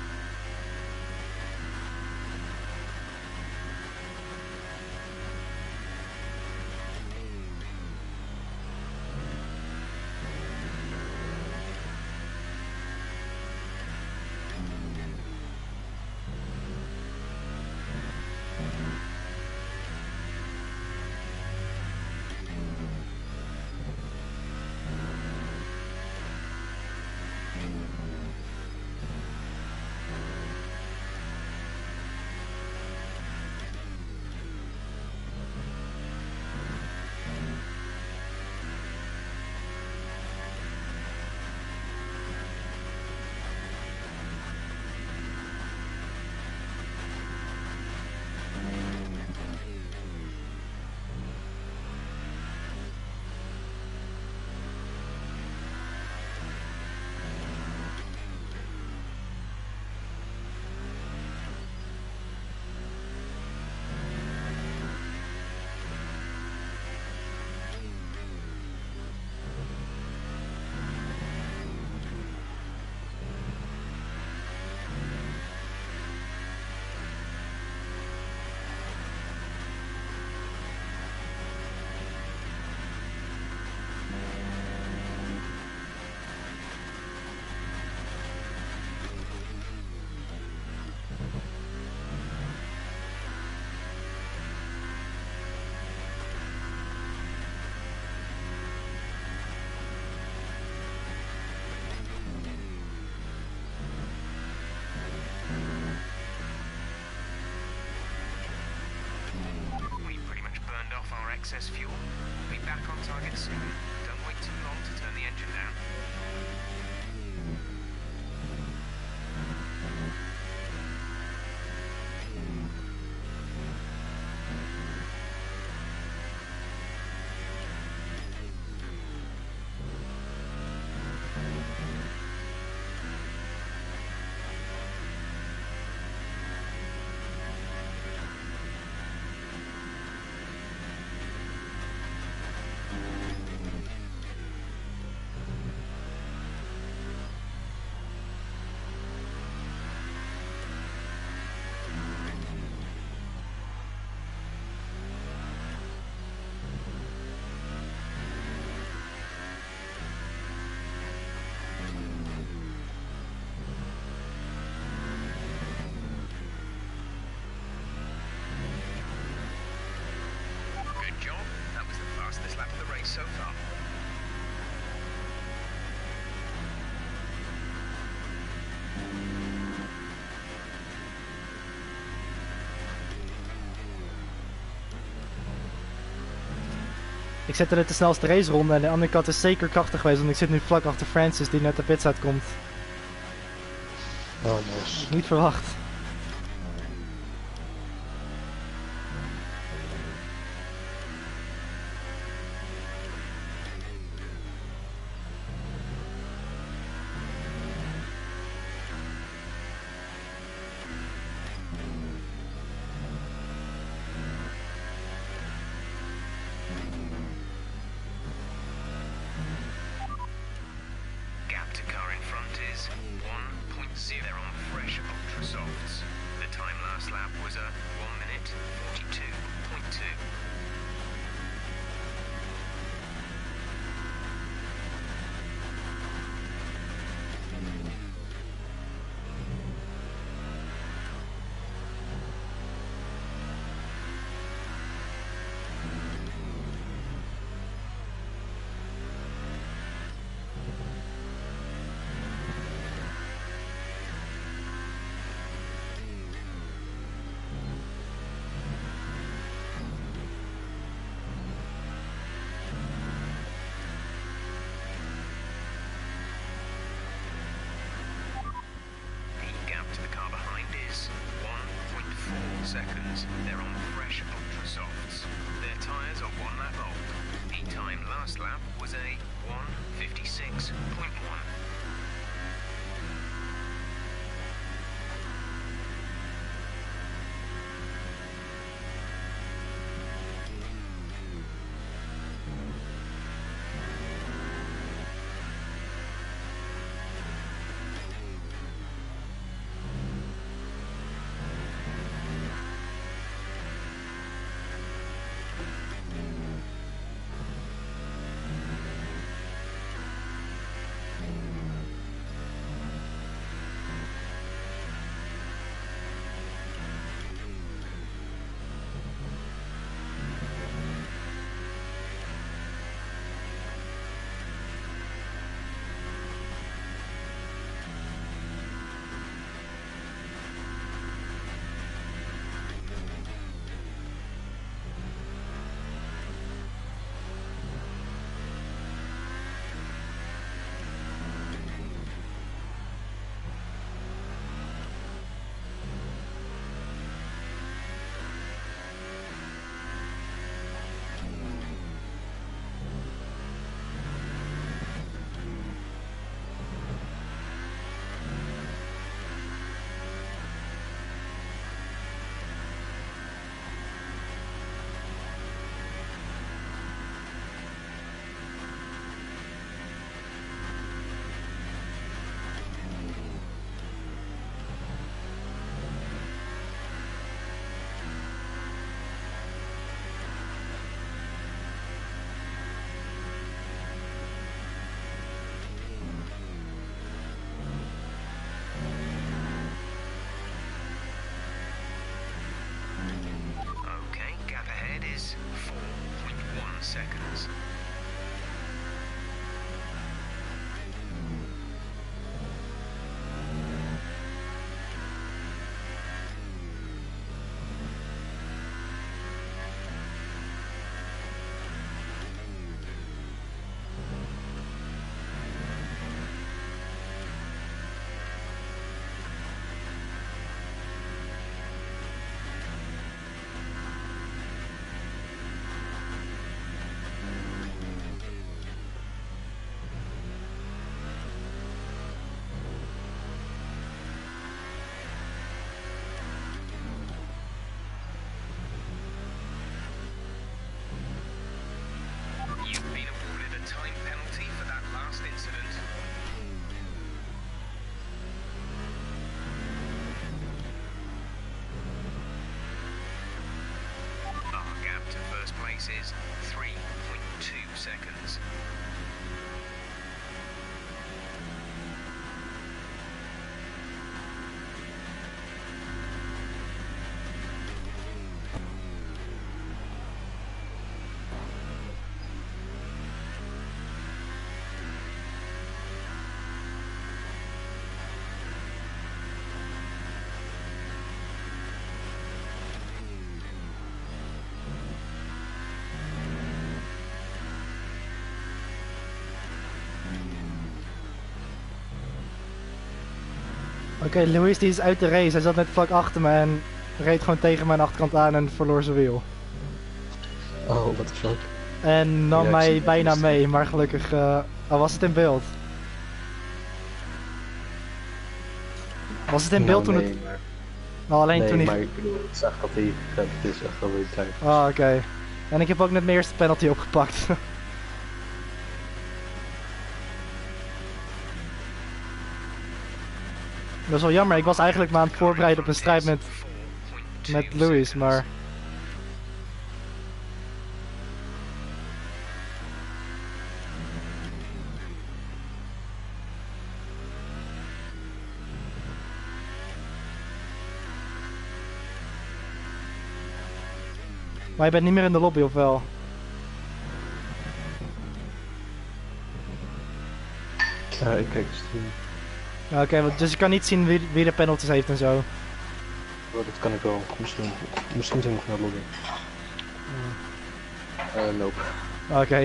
We pretty much burned off our excess fuel. We'll be back on target soon. Don't wait too long to turn the engine down. Ik zit in de te snelste race ronde en de andere kant is zeker krachtig geweest, want ik zit nu vlak achter Francis die net de pits uitkomt. Oh, nice. Niet verwacht. Gap to car in front is one point zero. They're on fresh ultra softs. The time last lap was a one minute forty-two point two. Oké, Louis die is uit de race. Hij zat net vlak achter me en reed gewoon tegen mijn achterkant aan en verloor zijn wiel. Oh, what the fuck. En nam Ja, ik zie mij het bijna juist. mee, maar gelukkig uh, oh, was het in beeld. Was het in beeld Nou, toen nee, het... maar, Nou, alleen nee, toen hij... maar ik bedoel, ik zag dat hij... Dat het is echt wel weer tijd. Oh, oké. En ik heb ook net mijn eerste penalty opgepakt. Dat is wel jammer, ik was eigenlijk maar aan het voorbereiden op een strijd met, met Louis, maar... Maar je bent niet meer in de lobby, of wel? Uh, ik kijk stream. Ja, oké, okay, dus je kan niet zien wie, wie de penalties heeft en zo. Oh, dat kan ik wel. Misschien, misschien zijn we nog naar lobby. Uh, nope. Oké. Okay.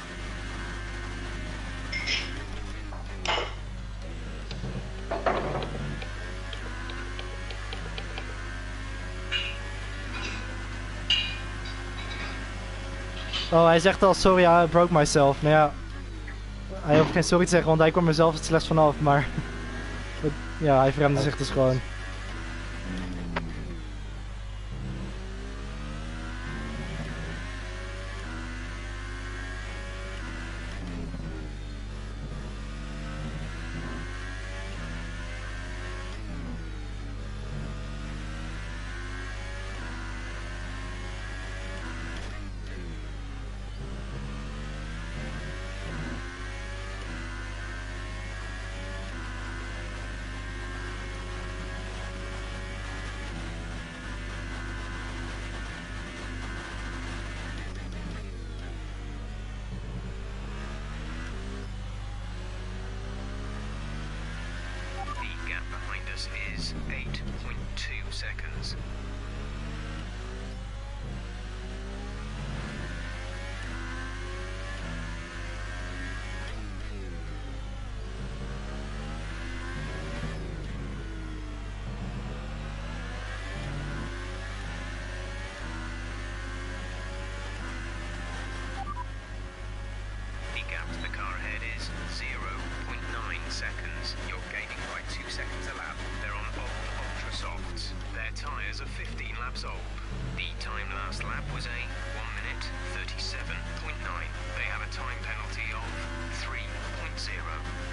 Oh, hij zegt al sorry, I broke myself. Nou ja, hij hoeft geen sorry te zeggen, want hij kwam er zelf het slechts vanaf, maar... ja, hij verremde zich dus gewoon. The gap behind us is eight point two seconds. The gap to the car ahead is zero point nine seconds. You're gaining by two seconds a lap. They're on old Ultra Softs. Their tyres are fifteen laps old. The time last lap was a one minute thirty-seven point nine. They have a time penalty of three point zero.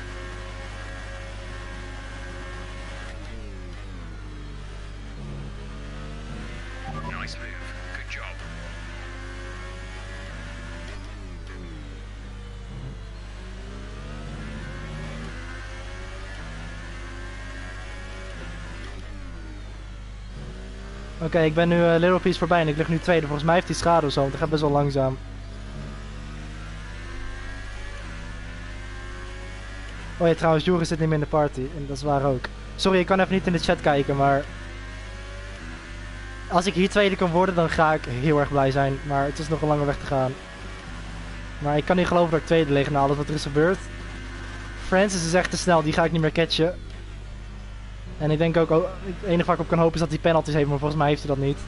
Nice move. Good job. Oké, okay, ik ben nu uh, Little Piece voorbij en ik lig nu tweede. Volgens mij heeft hij schade of zo, want hij gaat best wel langzaam. Oh ja, trouwens, Joris zit niet meer in de party. En dat is waar ook. Sorry, ik kan even niet in de chat kijken, maar... Als ik hier tweede kan worden, dan ga ik heel erg blij zijn. Maar het is nog een lange weg te gaan. Maar ik kan niet geloven dat ik tweede lig na alles wat er is gebeurd. Francis is echt te snel, die ga ik niet meer catchen. En ik denk ook, oh, het enige waar ik op kan hopen is dat hij penalties heeft, maar volgens mij heeft hij dat niet.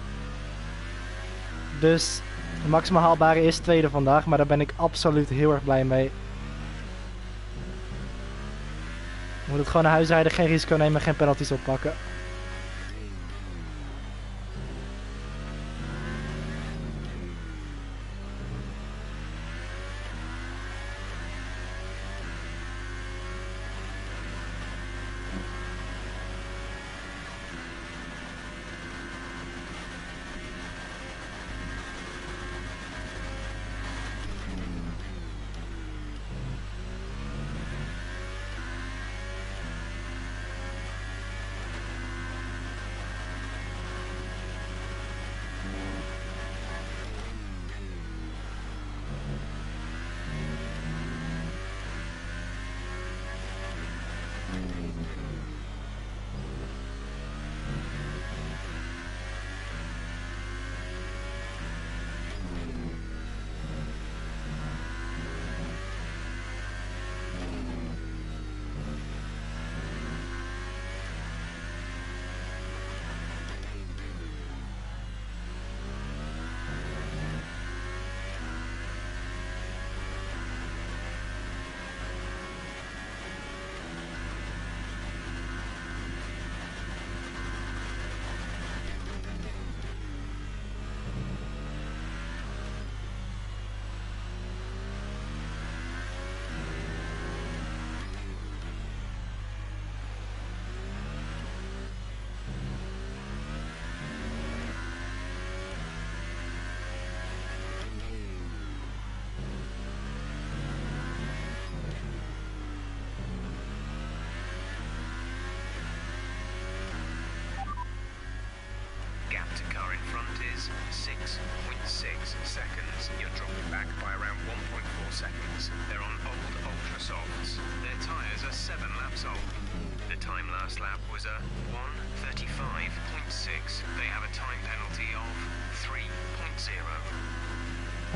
Dus, de maximaal haalbare is tweede vandaag, maar daar ben ik absoluut heel erg blij mee. Ik moet het gewoon naar huis rijden, geen risico nemen, geen penalties oppakken.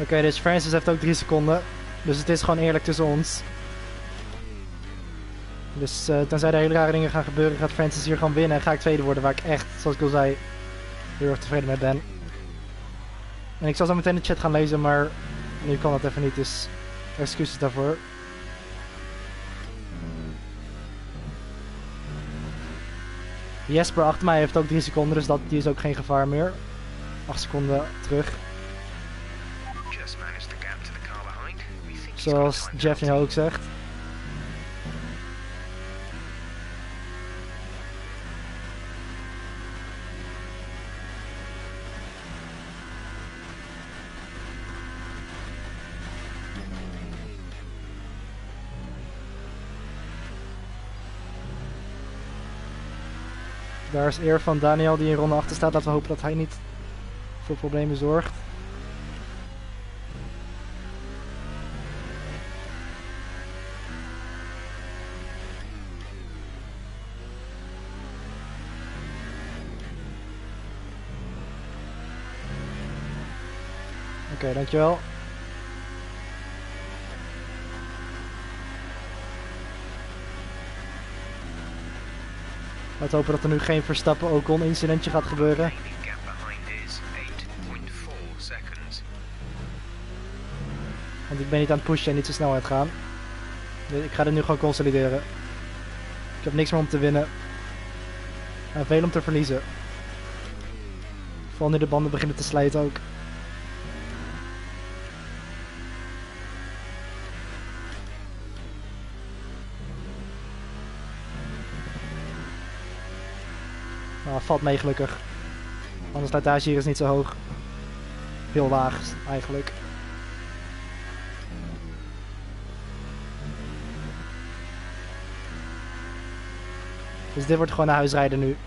okay, dus Francis heeft ook drie seconden. Dus het is gewoon eerlijk tussen ons. Dus uh, tenzij er hele rare dingen gaan gebeuren, gaat Francis hier gewoon winnen. En ga ik tweede worden, waar ik echt, zoals ik al zei, heel erg tevreden mee ben. En ik zal zo meteen de chat gaan lezen, maar nu kan dat even niet, dus excuses daarvoor. Jesper achter mij heeft ook drie seconden, dus dat, die is ook geen gevaar meer. acht seconden terug. Just managed the gap to the car behind. We think he's Zoals got time Jeff nu ook zegt. Daar is eer van Daniel die in ronde achter staat. Laten we hopen dat hij niet voor problemen zorgt. Oké, okay, dankjewel. Laten we hopen dat er nu geen Verstappen Ocon incidentje gaat gebeuren. Want ik ben niet aan het pushen en niet zo snel aan het gaan. Dus ik ga dit nu gewoon consolideren. Ik heb niks meer om te winnen. En veel om te verliezen. Vooral nu de banden beginnen te slijten ook. Nou, valt mee gelukkig. Want de slijtage hier is niet zo hoog. Heel laag eigenlijk. Dus dit wordt gewoon naar huis rijden nu.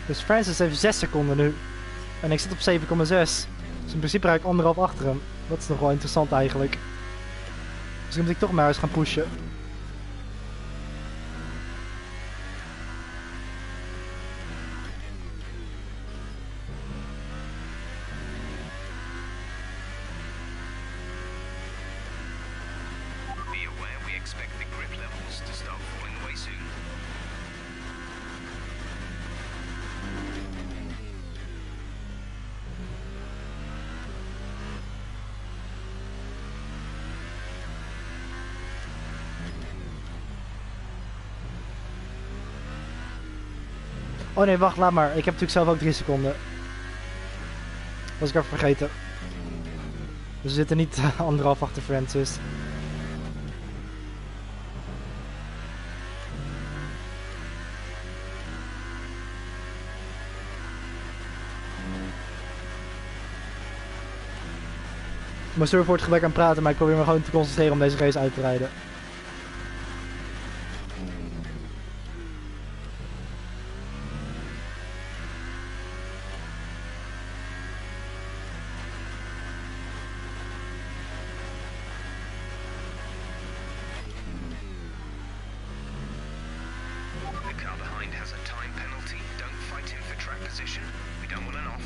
Dus Francis heeft zes seconden nu. En ik zit op zeven komma zes. Dus in principe rijd ik anderhalf achter hem. Dat is nog wel interessant eigenlijk. Dus dan moet ik toch maar eens gaan pushen. Be aware we expect the grip levels to start falling away soon. Oh nee, wacht, laat maar. Ik heb natuurlijk zelf ook drie seconden. Was ik even vergeten. Dus we zitten niet uh, anderhalf achter Francis. Mijn server wordt gelijk aan het praten, maar ik probeer me gewoon te concentreren om deze race uit te rijden. The car behind has a time penalty. Don't fight him for track position. We don't want an off.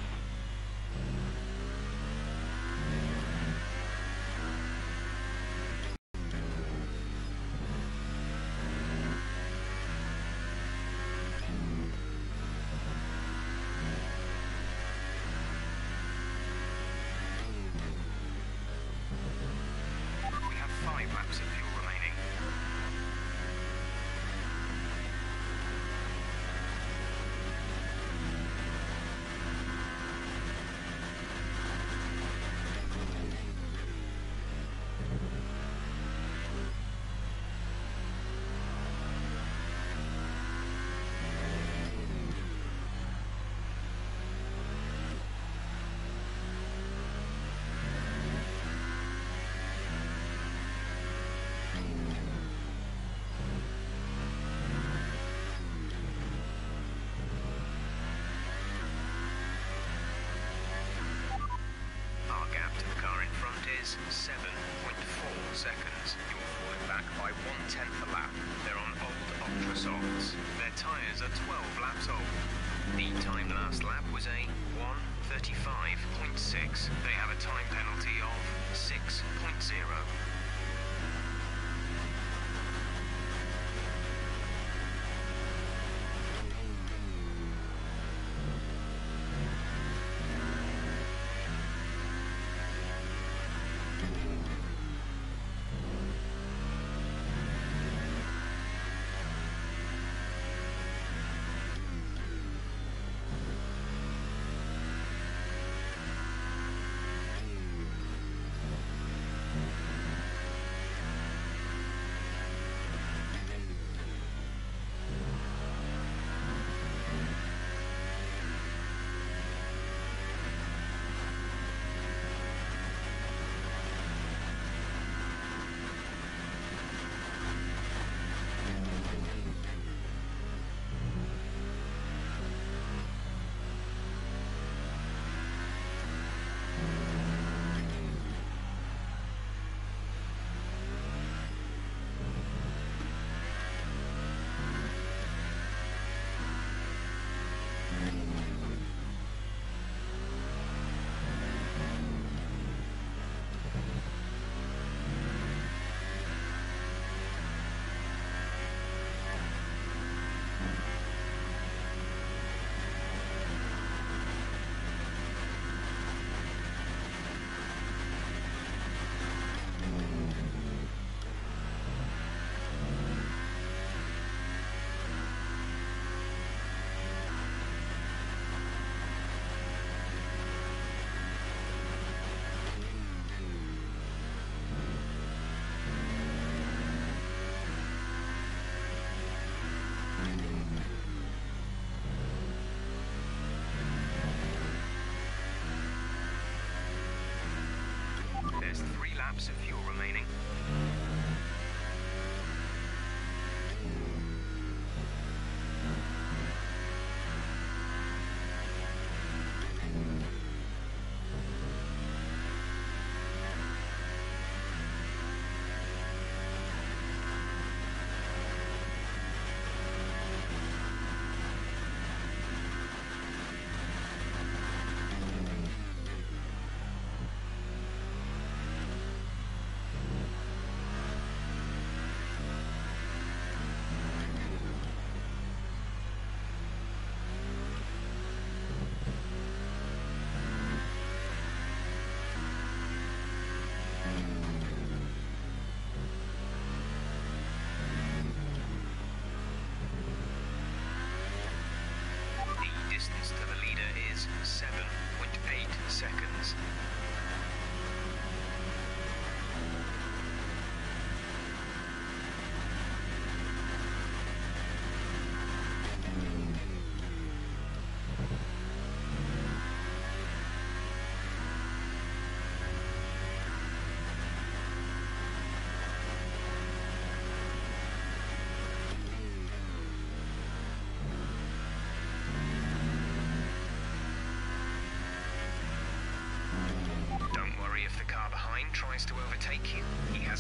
We have five laps of fuel remaining. Our gap to the car in front is seven point four seconds. You're falling back by one tenth a lap. They're on old Ultra Softs. Their tyres are twelve laps old. The time last lap was a one thirty-five point six. They have a time penalty of six point zero.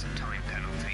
time penalty.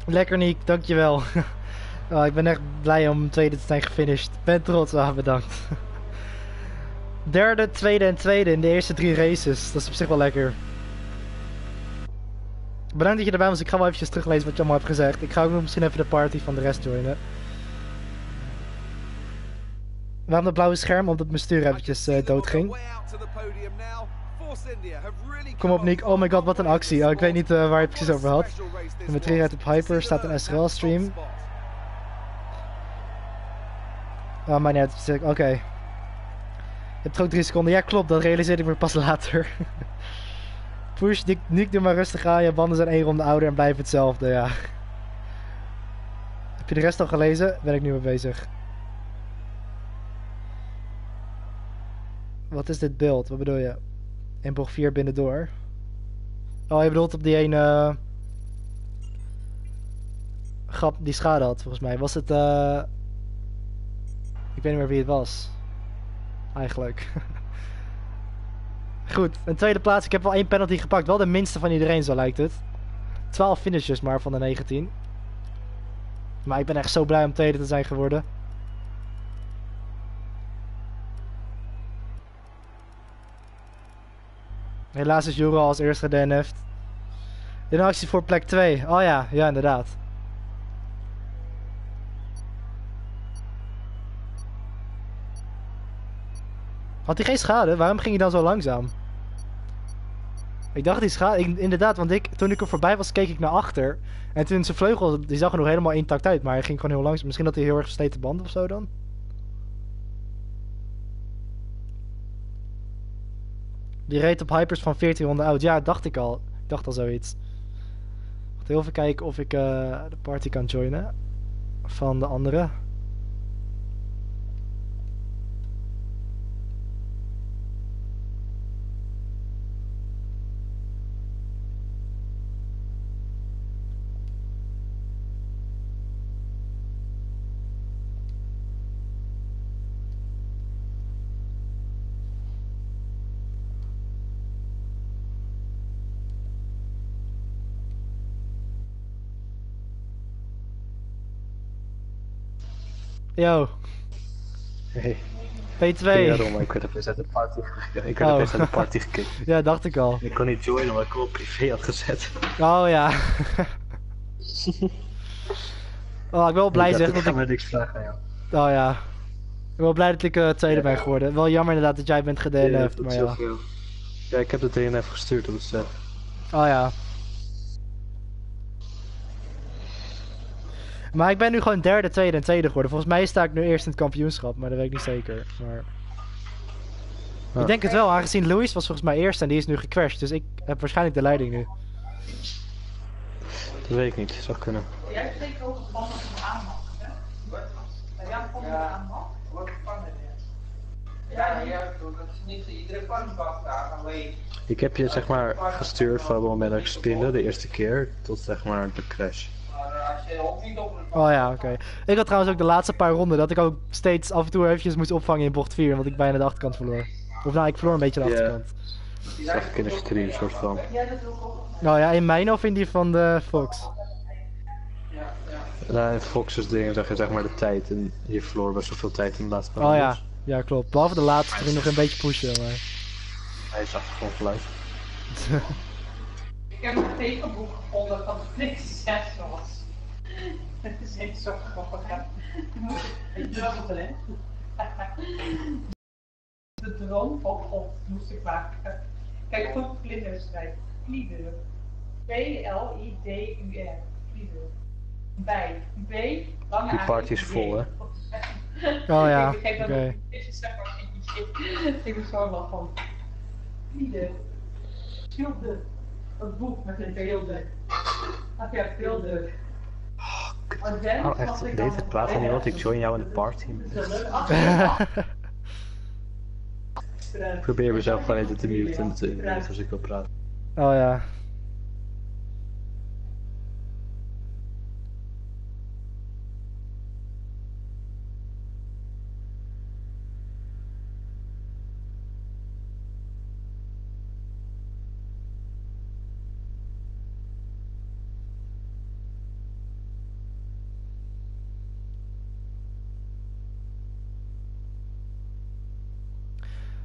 Lekker Niek, dankjewel. Oh, ik ben echt blij om tweede te zijn gefinished. Ben trots, ah bedankt. Derde, tweede en tweede in de eerste drie races. Dat is op zich wel lekker. Bedankt dat je erbij was. Ik ga wel eventjes teruglezen wat je allemaal hebt gezegd. Ik ga ook nog misschien even de party van de rest joinen. Waarom dat blauwe scherm? Omdat mijn stuur eventjes uh, dood ging. Kom op Nick, oh my god wat een actie. Oh, ik weet niet uh, waar je het precies over had. Nummer drie rijdt op Hyper, staat een S R L stream. Oh maar net, oké. Okay. Je hebt ook drie seconden. Ja klopt, dat realiseerde ik me pas later. Push, Nick, Nick doe maar rustig aan. Je banden zijn één ronde ouder en blijven hetzelfde, ja. Heb je de rest al gelezen? Ben ik nu mee bezig. Wat is dit beeld? Wat bedoel je? In bocht vier binnendoor. Oh, je bedoelt op die ene... grap die schade had, volgens mij. Was het, eh... ik weet niet meer wie het was. Eigenlijk. Goed, een tweede plaats. Ik heb wel één penalty gepakt. Wel de minste van iedereen, zo lijkt het. twaalf finishes maar van de negentien. Maar ik ben echt zo blij om tweede te zijn geworden. Helaas is Juro als eerste D N F'd. In actie voor plek twee. Oh ja, ja inderdaad. Had hij geen schade? Waarom ging hij dan zo langzaam? Ik dacht die schade... Ik, inderdaad, want ik, toen ik er voorbij was keek ik naar achter. En toen zijn vleugel, die zag er nog helemaal intact uit. Maar hij ging gewoon heel langzaam. Misschien had hij heel erg versleten banden of zo dan? Die reed op hypers van veertien ronden oud. Ja, dacht ik al. Ik dacht al zoiets. Ik ga heel even kijken of ik uh, de party kan joinen. Van de andere. Yo. Hey. P twee. Ja, daarom, ik werd opeens uit de party gekikt. Ik werd opeens uit de party gekikt. Ja, dacht ik al. Ik kon niet joinen, omdat ik hem op privé had gezet. Oh ja. Oh, ik ben wel blij zeg. Ik dat ga ik... me niks vragen, ja. Oh ja. Ik ben wel blij dat ik uh, tweede ja. ben geworden. Wel jammer inderdaad dat jij bent ge-D N F'd, maar ja. Veel. Ja, ik heb de D N F gestuurd op het set. Oh ja. Maar ik ben nu gewoon derde, tweede en tweede geworden. Volgens mij sta ik nu eerst in het kampioenschap, maar dat weet ik niet zeker. Maar... Ja. Ik denk het wel, aangezien Louis was volgens mij eerst en die is nu gecrashed. Dus ik heb waarschijnlijk de leiding nu. Dat weet ik niet, zou kunnen. Jij hebt zeker ook een band van aanmacht, hè? Wat? Heb jij een band van aanmacht? Wat vangen Ja, ja, dat is niet iedere pan vast aan, alleen. Ik heb je zeg maar gestuurd van het moment dat ik spinde, de eerste keer, tot zeg maar de crash. Oh ja, oké. Okay. Ik had trouwens ook de laatste paar ronden dat ik ook steeds af en toe eventjes moest opvangen in bocht vier, want ik bijna de achterkant verloor. Of nou, ik verloor een beetje de achterkant. Ja, zag ik in de stream, soort van. Nou ja, in mijn of in die van de Fox? Ja, in Fox's dingen zag je zeg maar de tijd en je verloor best wel veel tijd in de laatste paar Oh ja, ja klopt. Behalve de laatste ging nog een beetje pushen, maar... Hij zag het gewoon gelijk. Ik heb een tekenboek gevonden van de Flix zes was. Het is echt zo grappig. Je moet het druppelen, hè? De droom van God moest ik maken. Kijk goed, vlinder schrijft. Vlieder. P L I D U R. Vlieder. Bij. B. Lange Die party is vol, hè? Oh ja, oké. Okay. Ik ben zo wel van. Vlieder. Schilder. Een boek met een beelden. Heb je beelden? Oh, oh echt, deze praat van iemand, ik join jou in de party. Ik probeer mezelf gewoon even te muten en te muten als ik wil praten. Oh ja.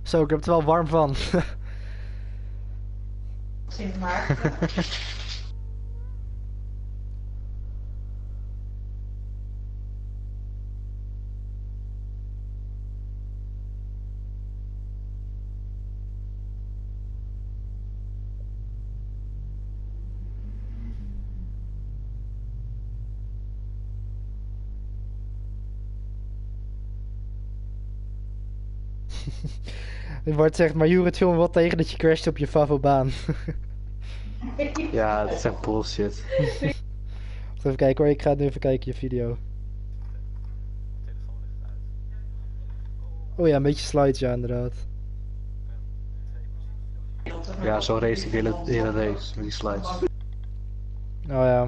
Zo, ik heb het er wel warm van. Sint Maarten. Bart zegt, maar Joer, het viel me wat tegen dat je crasht op je favobaan. Ja, dat is echt bullshit. Even kijken hoor, ik ga nu even kijken je video. Oh ja, een beetje slides, ja inderdaad. Ja, zo race ik de hele, de hele race met die slides. Oh ja.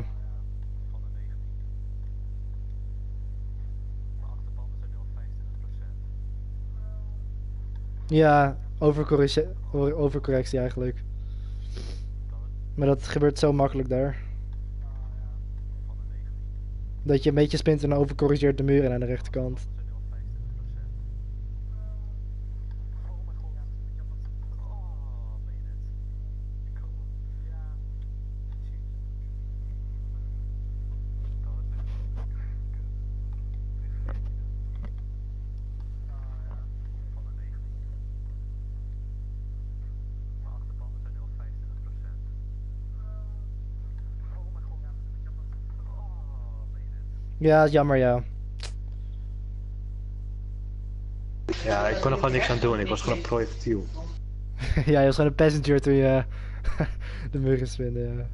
Ja, overcorrectie, overcorrectie eigenlijk. Maar dat gebeurt zo makkelijk daar. Dat je een beetje spint en dan overcorrigeert de muren aan de rechterkant. Ja, jammer ja. Ja, ik kon er gewoon niks aan doen. Ik was gewoon een projectiel. Ja, je was gewoon een passenger toen je de muren spinde, ja.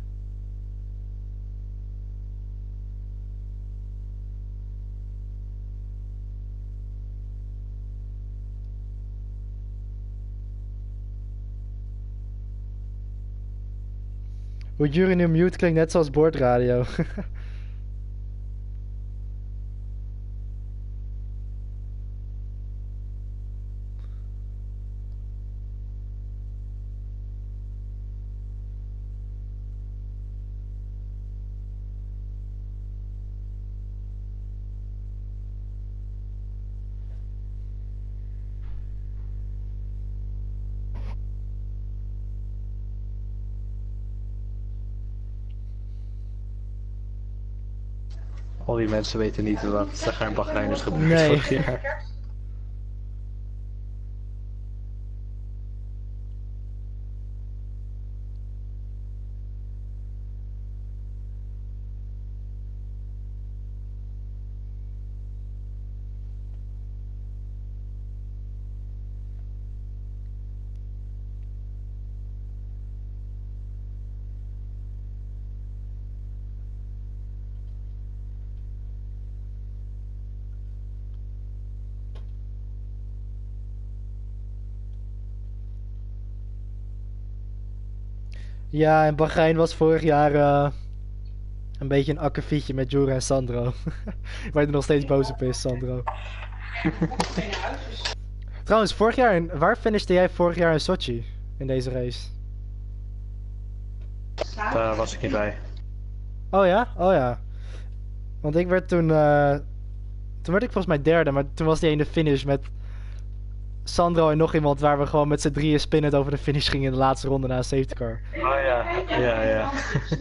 Hoe Jury nu mute klinkt net zoals boordradio. Al die mensen weten niet wat er in Bahrein is gebeurd Nee. vorig jaar. Ja, en Bahrein was vorig jaar uh, een beetje een akkefietje met Jura en Sandro. Waar je er nog steeds boos op is, Sandro. Trouwens, vorig jaar, in, waar finishte jij vorig jaar in Sochi? In deze race? Daar was ik niet bij. Oh ja? Oh ja. Want ik werd toen... Uh, toen werd ik volgens mij derde, maar toen was die ene finish met Sandro en nog iemand waar we gewoon met z'n drieën spinnend over de finish gingen in de laatste ronde na een safety car. Oh ja, ja, ja.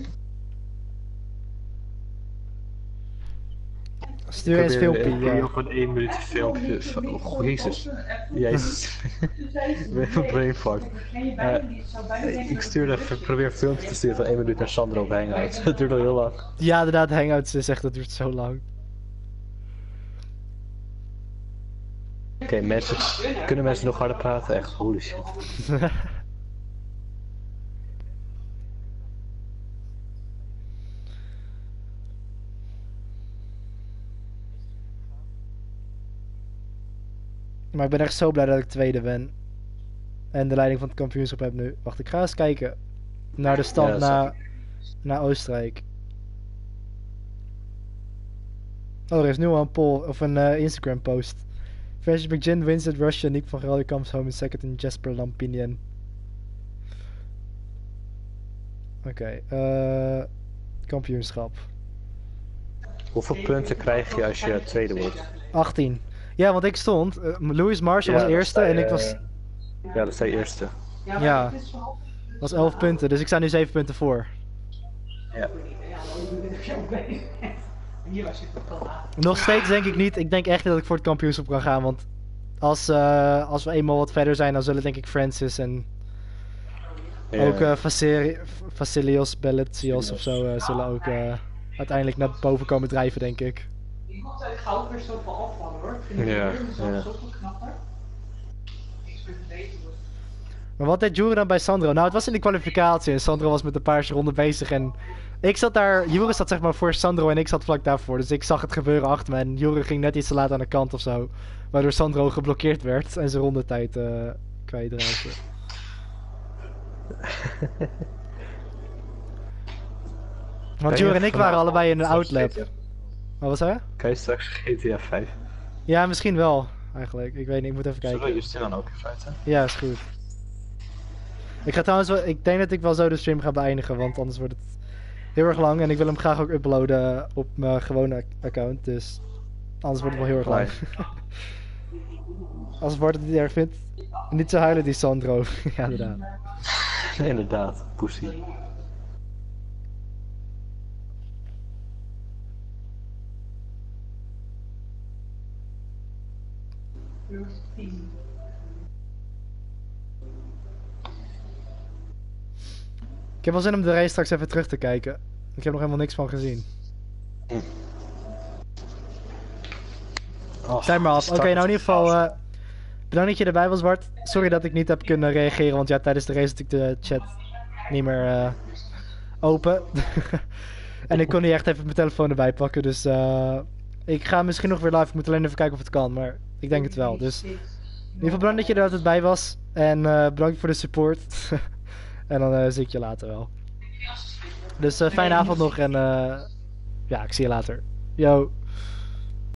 Stuur eens filmpje, Ik probeer ja. nog een één minuut filmpje. Oh, jezus. Jezus. Ik ben een brain fart. Uh, ik stuurde, probeer een filmpje te sturen van één minuut naar Sandro op Hangout. Het duurt al heel lang. Ja, inderdaad, Hangouts is echt, dat duurt zo lang. Oké, okay, mensen, kunnen mensen nog harder praten? Echt, holy shit. Maar ik ben echt zo blij dat ik tweede ben. En de leiding van het kampioenschap heb nu. Wacht, ik ga eens kijken naar de stand Ja, na, naar Oostenrijk. Oh, er is nu al een poll of een uh, Instagram post. Versus McGinn wins at Russia. Nick van Gelder comes home in second in Jasper Lampinian. Oké, okay, uh, kampioenschap. Hoeveel punten krijg je als je tweede wordt? achttien. Ja, want ik stond. Uh, Louis Marshall Ja, was dan eerste sta je, en ik was. Ja, dat zei eerste. maar Ja. het is vooral- Dat was elf punten, dus ik sta nu zeven punten voor. Ja. Ja, dat heb je ook bezig. Hier was je het al laat. Nog steeds denk ik niet. Ik denk echt niet dat ik voor het kampioenschap kan gaan. Want als, eh, als we eenmaal wat verder zijn, dan zullen denk ik Francis en Ja. ook eh Vasili- Vasilios Belletsios of zo eh, zullen ook eh, uiteindelijk naar boven komen drijven, denk ik. Ik mocht uit goud weer zoveel afvallen hoor. Ik vind het Ja, weer mezelf ja. zoveel knapper. Ik vind het beter. Maar wat deed Jure dan bij Sandro? Nou, het was in de kwalificatie en Sandro was met een paar ronden bezig en ik zat daar, Jure zat zeg maar voor Sandro en ik zat vlak daarvoor, dus ik zag het gebeuren achter me en Jure ging net iets te laat aan de kant of zo, waardoor Sandro geblokkeerd werd en zijn rondetijd eh kwijtraakte. Want Jure en ik waren allebei in een outlap. Wat was hij? Kan je straks G T A vijf? Ja, misschien wel, eigenlijk. Ik weet niet, ik moet even Zullen we kijken. Justin dan ook in feite? Ja, is goed. Ik ga trouwens wel, ik denk dat ik wel zo de stream ga beëindigen, want anders wordt het heel erg lang en ik wil hem graag ook uploaden op mijn gewone account, dus anders wordt het wel heel erg lang. Als Bart het niet erg vindt, niet zo huilen die Sandro. Ja, inderdaad. Inderdaad, pussy. Ik heb wel zin om de race straks even terug te kijken. Ik heb nog helemaal niks van gezien. Oh, Zijn maar af. Oké, start nou in ieder geval, is eh bedankt dat je erbij was, Bart. Sorry dat ik niet heb kunnen reageren, want ja, tijdens de race had ik de chat niet meer eh, open. En ik kon niet echt even mijn telefoon erbij pakken, dus eh, ik ga misschien nog weer live. Ik moet alleen even kijken of het kan, maar ik denk het wel. Dus in ieder geval bedankt dat je er altijd bij was. En eh, bedankt voor de support. En dan eh, zie ik je later wel. Dus eh, fijne avond nog en eh, ja, ik zie je later. Yo.